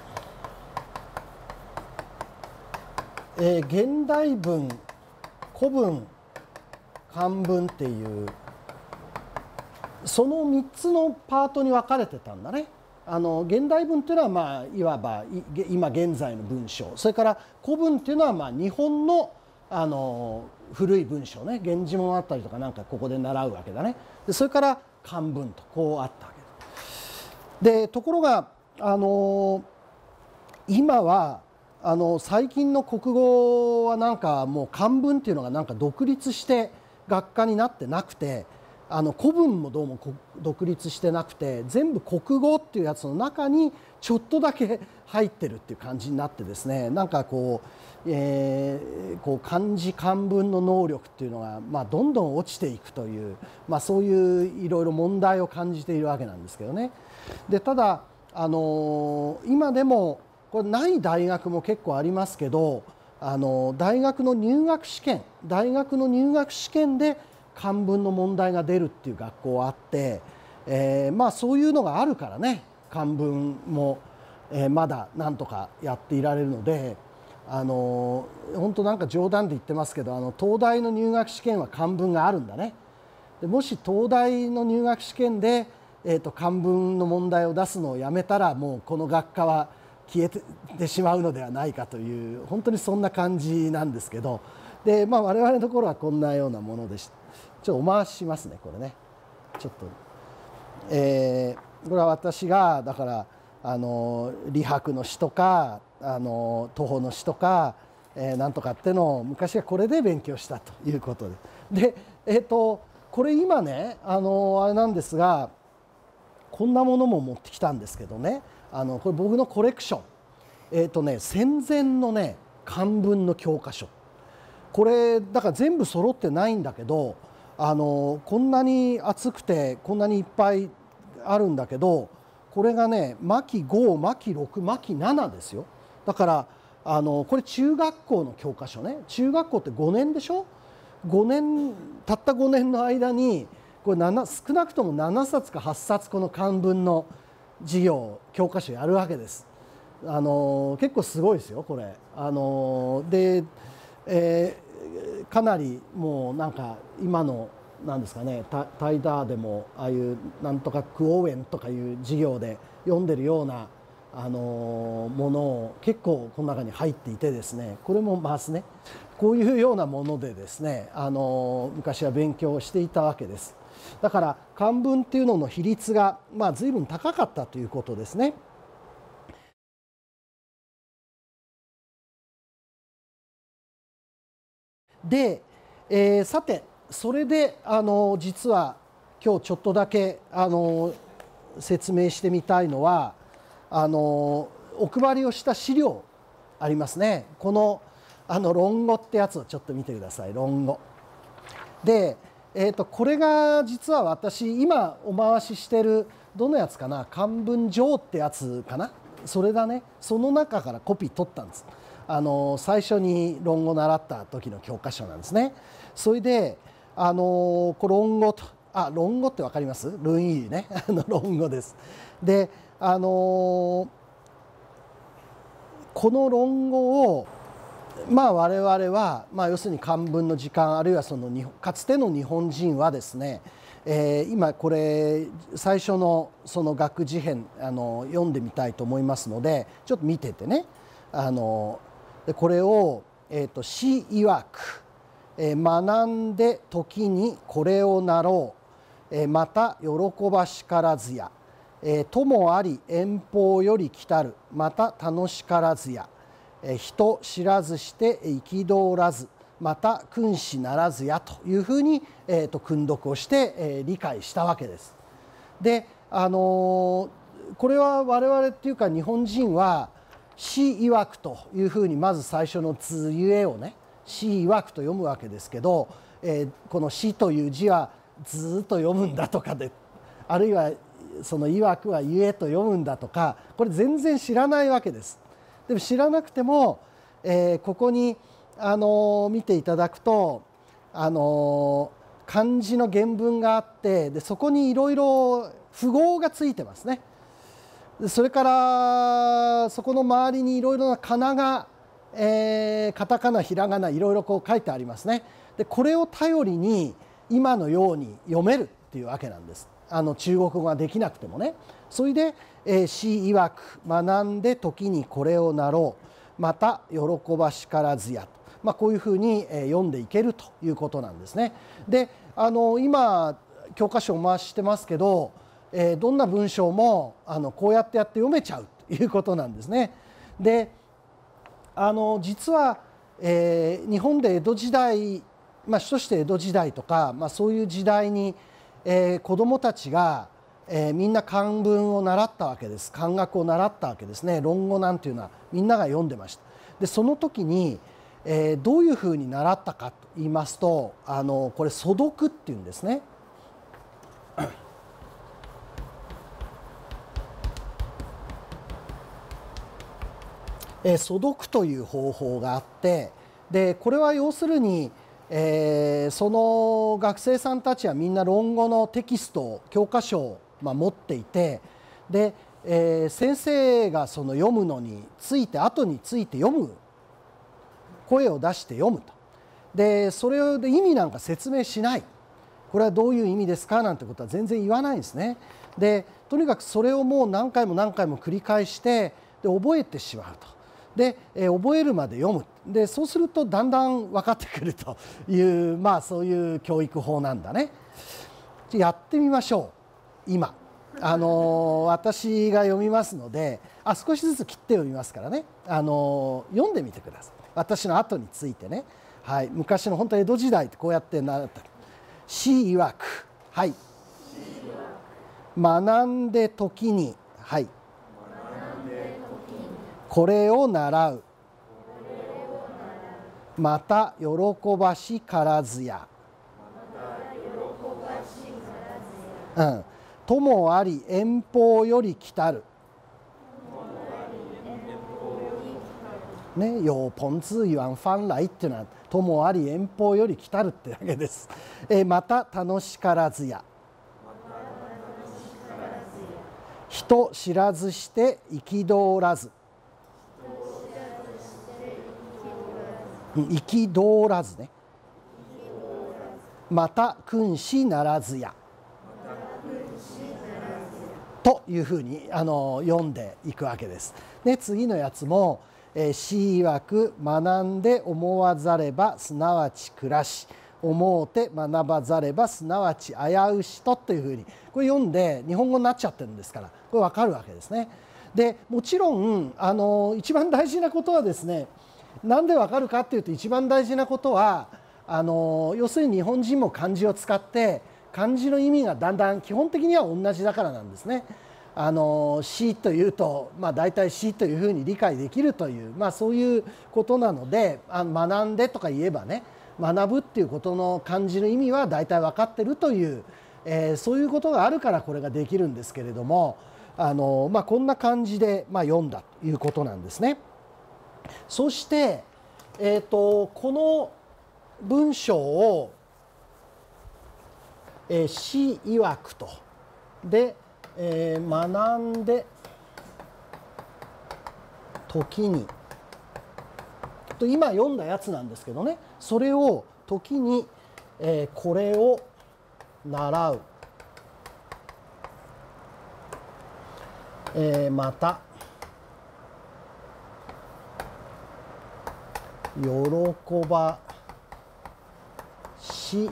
えー、現代文、古文、漢文っていうそのみっつのパートに分かれてたんだね。あの現代文っていうのは、まあ、いわば今現在の文章、それから古文っていうのはまあ日本のあの古い文章ね、源氏物語とかなんかここで習うわけだね。でそれから漢文とこうあったわけで、ところがあの今はあの最近の国語はなんかもう漢文っていうのがなんか独立して学科になってなくて、あの古文もどうも独立してなくて、全部国語っていうやつの中にちょっとだけ入ってるっていう感じになってですね、なんかこう、えー、こう漢字漢文の能力っていうのが、まあ、どんどん落ちていくという、まあ、そういういろいろ問題を感じているわけなんですけどね。でただあの今でもこれない大学も結構ありますけど、あの大学の入学試験大学の入学試験で漢文の問題が出るっていう学校はあって、えー、まあそういうのがあるからね、漢文も、えー、まだなんとかやっていられるので、あの本当なんか冗談で言ってますけど、あの東大の入学試験は漢文があるんだね。でもし東大の入学試験で、えー、と漢文の問題を出すのをやめたら、もうこの学科は消えてしまうのではないかという、本当にそんな感じなんですけど、で、まあ、我々のところはこんなようなものでした。ちょっとお回ししますね、これね。ちょっと、えー、これは私がだからあの理白の詩とかあの徒歩の詩とか、えー、なんとかってのを昔はこれで勉強したということで、で、えーと、これ今ね、あのあれなんですが、こんなものも持ってきたんですけどね、あのこれ僕のコレクション、えーとね、戦前のね漢文の教科書、これだから全部揃ってないんだけど、あのこんなに厚くてこんなにいっぱいあるんだけど、これがねまきご、まきろく、まきななですよ。だからあのこれ中学校の教科書ね。中学校ってごねんでしょ。ごねんたったごねんの間にこれなな少なくともななさつかはっさつこの漢文の授業教科書やるわけです。あの結構すごいですよこれ。あので、えー、かなりもうなんか今のなんですかね、タイダーでもああいうなんとかクオーエンとかいう授業で読んでるようなあのものを結構この中に入っていてですね、これも回すね、こういうようなものでですね、あの昔は勉強していたわけです。だから漢文っていうのの比率がまあ随分高かったということですね。で、えー、さてそれであの実は今日ちょっとだけあの説明してみたいのは、あのお配りをした資料ありますね。このあの論語ってやつをちょっと見てください。論語で、えー、とこれが実は私今お回ししてるどのやつかな、漢文上ってやつかな、それだね。その中からコピー取ったんです。あの最初に論語習った時の教科書なんですね。それであのこ論語とあ論語って分かります？論語ねあの論語です。であのこの論語をまあ我々は、まあ、要するに漢文の時間あるいはそのかつての日本人はですね、えー、今これ最初のその学辞編あの読んでみたいと思いますのでちょっと見ててね、あのこれを、えーと、詩曰く、えー、学んで時にこれをなろう、えー、また喜ばしからずや、えー、ともあり遠方より来たるまた楽しからずや、人知らずして憤らずまた君子ならずやというふうに、えー、と訓読をして、えー、理解したわけです。で、あのー、これは我々っていうか日本人は詩曰くというふうにまず最初の図ゆえをね詩曰くと読むわけですけど、えー、この詩という字はずっと読むんだとかで、あるいはその曰くはゆえと読むんだとか、これ全然知らないわけです。でも知らなくても、えー、ここに、あのー、見ていただくと、あのー、漢字の原文があって、でそこにいろいろ符号がついてますね。それからそこの周りにいろいろな仮名が、えー、カタカナひらがないろいろこう書いてありますね。でこれを頼りに今のように読めるっていうわけなんです。あの中国語ができなくてもね。それで詩曰く学んで時にこれをなろうまた喜ばしからずやと、まあ、こういうふうに読んでいけるということなんですね。であの今教科書を回してますけど、えー、どんな文章もあのこうやってやって読めちゃうということなんですね。であの実は、えー、日本で江戸時代、まあ、主として江戸時代とか、まあ、そういう時代に、えー、子どもたちが、えー、みんな漢文を習ったわけです。漢学を習ったわけですね。論語なんていうのはみんなが読んでました。でその時に、えー、どういうふうに習ったかと言いますと、あのこれ素読っていうんですね。えー、素読という方法があって、でこれは要するに、えー、その学生さんたちはみんな論語のテキスト教科書を、まあ、持っていて、で、えー、先生がその読むのについて後について読む、声を出して読むと。でそれで意味なんか説明しない、これはどういう意味ですかなんてことは全然言わないんですね。でとにかくそれをもう何回も何回も繰り返してで覚えてしまうと。で、えー、覚えるまで読む。でそうするとだんだん分かってくるという、まあそういう教育法なんだね。やってみましょう。今あのー、私が読みますので、あ少しずつ切って読みますからね、あのー、読んでみてください。私の後についてね、はい、昔の本当江戸時代ってこうやって習った。詩曰く、はい、学んで時に、はい、これを習う、また喜ばしからずや、うん、ともあり遠方より来たる。ね、有朋自遠方来っていうのはともあり遠方より来たるってわけです。えまた楽しからずや、 人知らずして憤らず、憤らずね。また君子ならずやというふうにあの読んでいくわけです。で次のやつも「詩曰く学んで思わざればすなわち暮らし思うて学ばざればすなわち危うしと」というふうにこれ読んで日本語になっちゃってるんですからこれ分かるわけですね。でもちろんあの一番大事なことはですね、なんで分かるかっていうと一番大事なことはあの要するに日本人も漢字を使って漢字の意味がだんだん基本的には同じだからなんですね。あの詩というと、まあ、大体詩というふうに理解できるという、まあ、そういうことなのであ学んでとか言えばね学ぶっていうことの漢字の意味は大体分かってるという、えー、そういうことがあるからこれができるんですけれどもあの、まあ、こんな感じで、まあ、読んだということなんですね。そして、えーと、この文章を「えー、詩曰く」とで、えー、学んで時にと今読んだやつなんですけどね、それを時に、えー、これを習う、えー、また喜ばし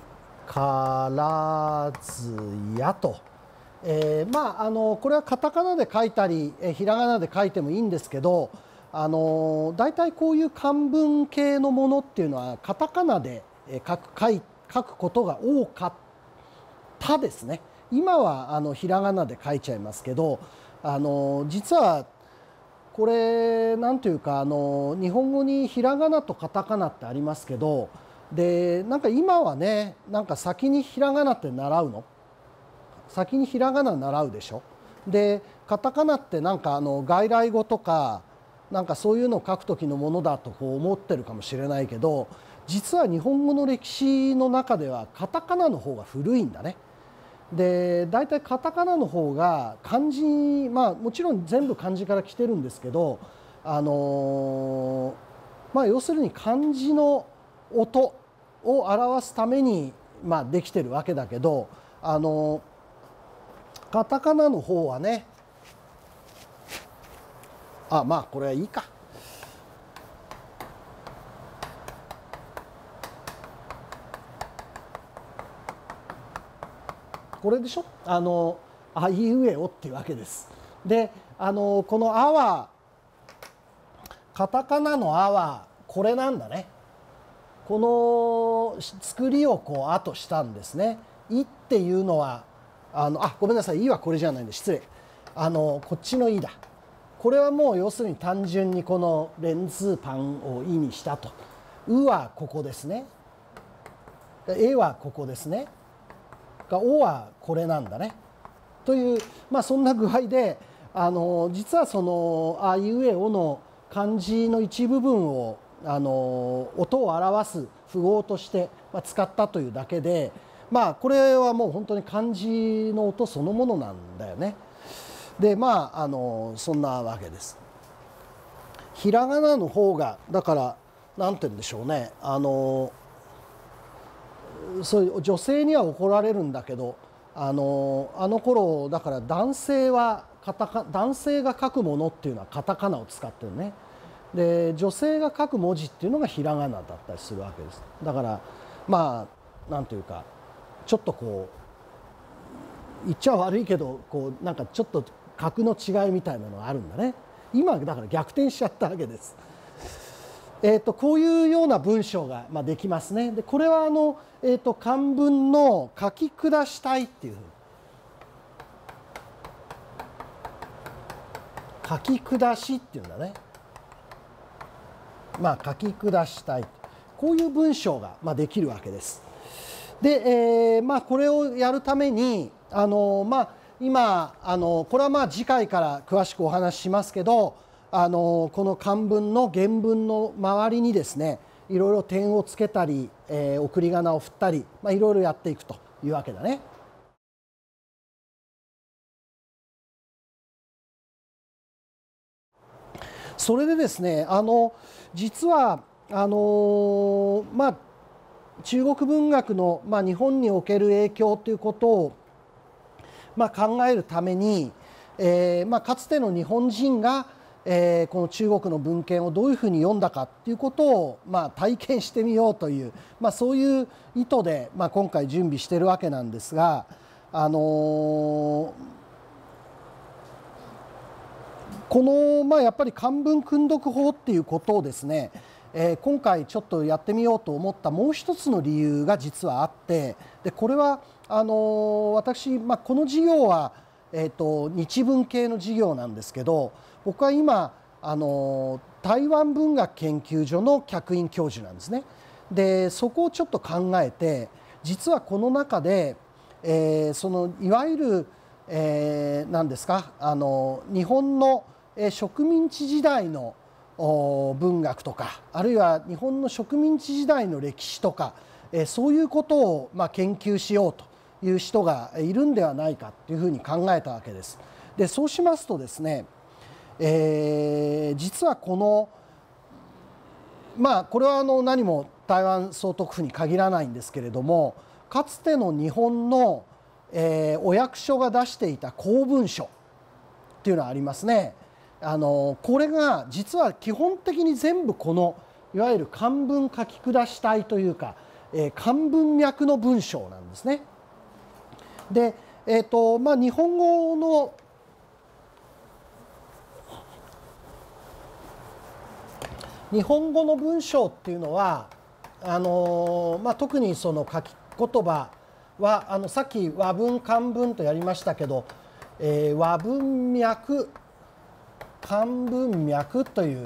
からずやと、えー、まああのこれはカタカナで書いたり、えー、ひらがなで書いてもいいんですけど、あの大体こういう漢文系のものっていうのはカタカナで書く、書い書くことが多かったですね。今はあのひらがなで書いちゃいますけど、あの実はこれなんていうかあの日本語にひらがなとカタカナってありますけど、でなんか今はねなんか先にひらがなって習うの先にひらがな習うでしょ。でカタカナってなんかあの外来語とかなんかそういうのを書く時のものだとこう思ってるかもしれないけど、実は日本語の歴史の中ではカタカナの方が古いんだね。で大体カタカナの方が漢字、まあもちろん全部漢字から来てるんですけど、あのまあ要するに漢字の音を表すためにまあできてるわけだけど、あのカタカナの方はね、あまあこれはいいか。これでしょ、あのあいうえおっていうわけです。であのこの「あ」はカタカナの「あ」はこれなんだね。この作りをこう「あ」としたんですね。「い」っていうのはあのあごめんなさい「い」はこれじゃないんで失礼。あのこっちの「い」だ。これはもう要するに単純にこのレンズパンを「い」にしたと。「う」はここですね。「え」はここですね。「お」はこれなんだね。という、まあ、そんな具合であの実はその「あいうえお」の漢字の一部分をあの音を表す符号として使ったというだけで、まあこれはもう本当に漢字の音そのものなんだよね。でまああのそんなわけです。ひらがなの方がだから何て言うんでしょうね、あのそういう女性には怒られるんだけど、あのあの頃だから男性はカタカ男性が書くものっていうのはカタカナを使ってるね。で女性が書く文字っていうのがひらがなだったりするわけです。だからまあなんというかちょっとこう言っちゃ悪いけどこうなんかちょっと格の違いみたいなのがあるんだね。今だから逆転しちゃったわけです。えー、とこういうような文章が、まあ、できますね。でこれはあの、えー、と漢文の書き下したいっていう書き下しっていうんだね。まあ書き下したいこういう文章が、まあ、できるわけです。で、えーまあ、これをやるためにあの、まあ、今あのこれはまあ次回から詳しくお話ししますけど、あのこの漢文の原文の周りにですねいろいろ点をつけたり、えー、送り仮名を振ったり、まあ、いろいろやっていくというわけだね。 それでですね、あの実はあのまあ中国文学の、まあ、日本における影響ということを、まあ、考えるために、えーまあ、かつての日本人が、えー、この中国の文献をどういうふうに読んだかということを、まあ、体験してみようという、まあ、そういう意図で、まあ、今回準備しているわけなんですが、あのー、この、まあ、やっぱり漢文訓読法っていうことをですね、えー、今回ちょっとやってみようと思ったもう一つの理由が実はあって、でこれはあのー、私、まあ、この授業は、えーと、日文系の授業なんですけど、僕は今あのー、台湾文学研究所の客員教授なんですね。でそこをちょっと考えて、実はこの中で、えー、そのいわゆる、えー、何ですか、あの日本の植民地時代の文学とか、あるいは日本の植民地時代の歴史とか、そういうことをまあ研究しようという人がいるんではないかというふうに考えたわけです。でそうしますとですね、えー、実はこのまあこれはあの何も台湾総督府に限らないんですけれども、かつての日本の、えー、お役所が出していた公文書っていうのはありますね。あのこれが実は基本的に全部このいわゆる漢文書き下し体というか、えー、漢文脈の文章なんですね。で、えーとまあ、日本語の日本語の文章っていうのはあの、まあ、特にその書き言葉はあのさっき和文漢文とやりましたけど、えー、和文脈漢文脈という、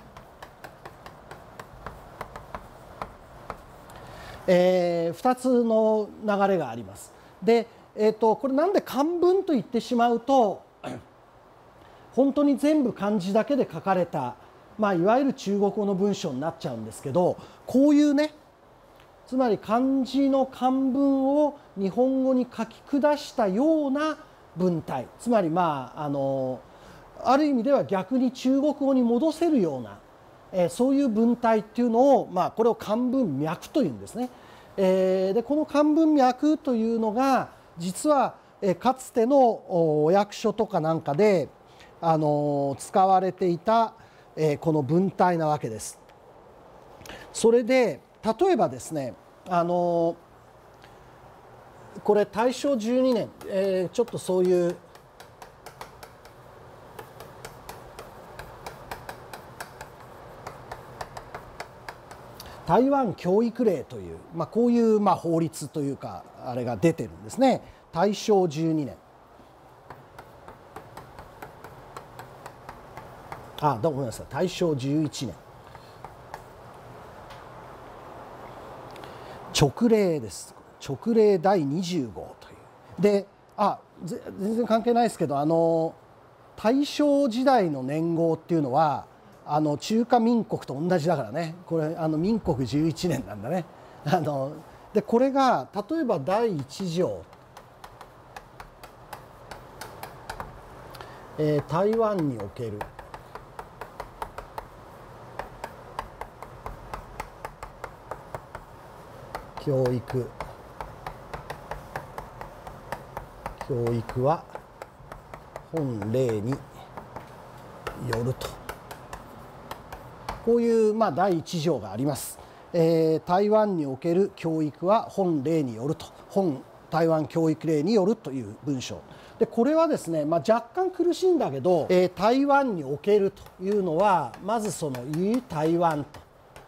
えー、ふたつの流れがあります。で、えーと、これなんで漢文と言ってしまうと本当に全部漢字だけで書かれた、まあ、いわゆる中国語の文章になっちゃうんですけど、こういうね、つまり漢字の漢文を日本語に書き下したような文体、つまりまああのある意味では逆に中国語に戻せるような、えー、そういう文体っていうのを、まあ、これを漢文脈というんですね。えー、でこの漢文脈というのが実は、えー、かつてのお役所とかなんかで、あのー、使われていた、えー、この文体なわけです。それで例えばですね、あのー、これ大正じゅうにねん、えー、ちょっとそういう台湾教育令という、まあ、こういうまあ法律というかあれが出てるんですね。大正じゅうにねん、あどうもごめんなさい、大正じゅういちねん、勅令です。勅令だいにじゅうごうという。で、あ全然関係ないですけど、あの大正時代の年号っていうのはあの中華民国と同じだからね。これあの民国じゅういちねんなんだね。あのでこれが例えばだいいち条、えー、台湾における教育教育は本令によると、こういうまあだいいち条があります。えー、台湾における教育は本令によると、本台湾教育令によるという文章で、これはですね、まあ、若干苦しいんだけど、えー、台湾におけるというのはまずその於台湾と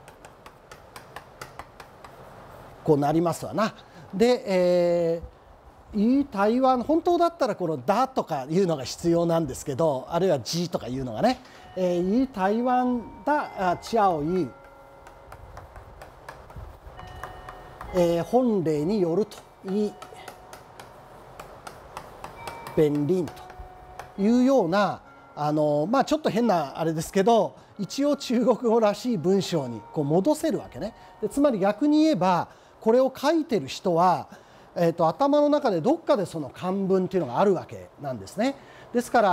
こうなりますわな。で、えー、於台湾、本当だったらこの「だ」とかいうのが必要なんですけど、あるいは「じ」とかいうのがね、えー、於台湾だチャオ於、えー、本令によると於弁林というような、あのまあちょっと変なあれですけど、一応中国語らしい文章にこう戻せるわけね。でつまり逆に言えばこれを書いてる人は、えー、と頭の中でどっかでその漢文っていうのがあるわけなんですね。ですから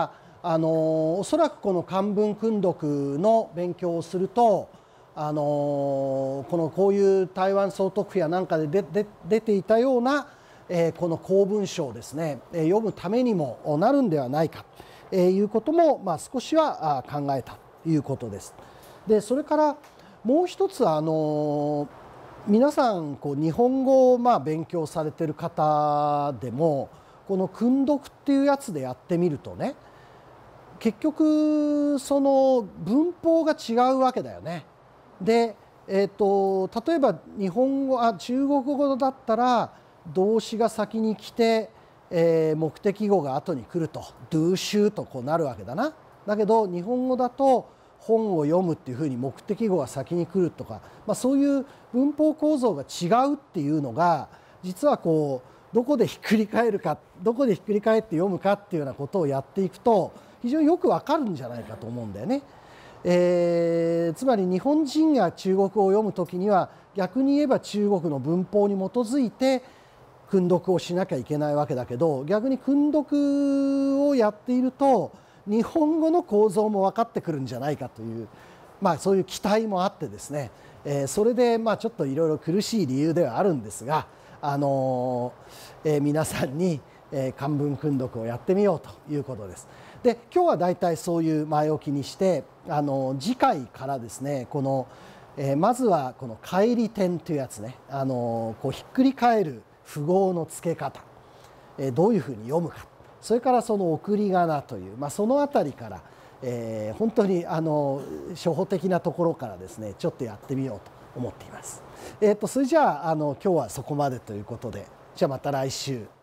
あのおそらくこの漢文訓読の勉強をすると、あのこのこういう台湾総督府やなんかででで出ていたような、えー、この公文書をですね、えー、読むためにもなるんではないかということも、まあ、少しは考えたということです。でそれからもう一つ、あの皆さんこう日本語をまあ勉強されてる方でもこの訓読っていうやつでやってみるとね、結局その文法が違うわけだよね。で、えー、と例えば日本語あ中国語だったら動詞が先に来て、えー、目的語が後に来ると「do 集」とこうなるわけだな。だけど日本語だと本を読むっていうふうに目的語が先に来るとか、まあ、そういう文法構造が違うっていうのが実はこうどこでひっくり返るかどこでひっくり返って読むかっていうようなことをやっていくと非常によくわかるんじゃないかと思うんだよね。えー、つまり日本人が中国語を読むときには逆に言えば中国の文法に基づいて訓読をしなきゃいけないわけだけど、逆に訓読をやっていると日本語の構造も分かってくるんじゃないかという、まあ、そういう期待もあってですね、えー、それでまあちょっといろいろ苦しい理由ではあるんですが、あのーえー、皆さんに、えー、漢文訓読をやってみようということです。で今日はだいたいそういう前置きにして、あのー、次回からですねこの、えー、まずはこの返り点というやつね、あのー、こうひっくり返る符号の付け方、えー、どういうふうに読むか、それからその送り仮名という、まあ、そのあたりから、えー、本当にあの初歩的なところからですねちょっとやってみようと思っています。えー、とそれじゃあ、あの今日はそこまでということで、じゃあまた来週。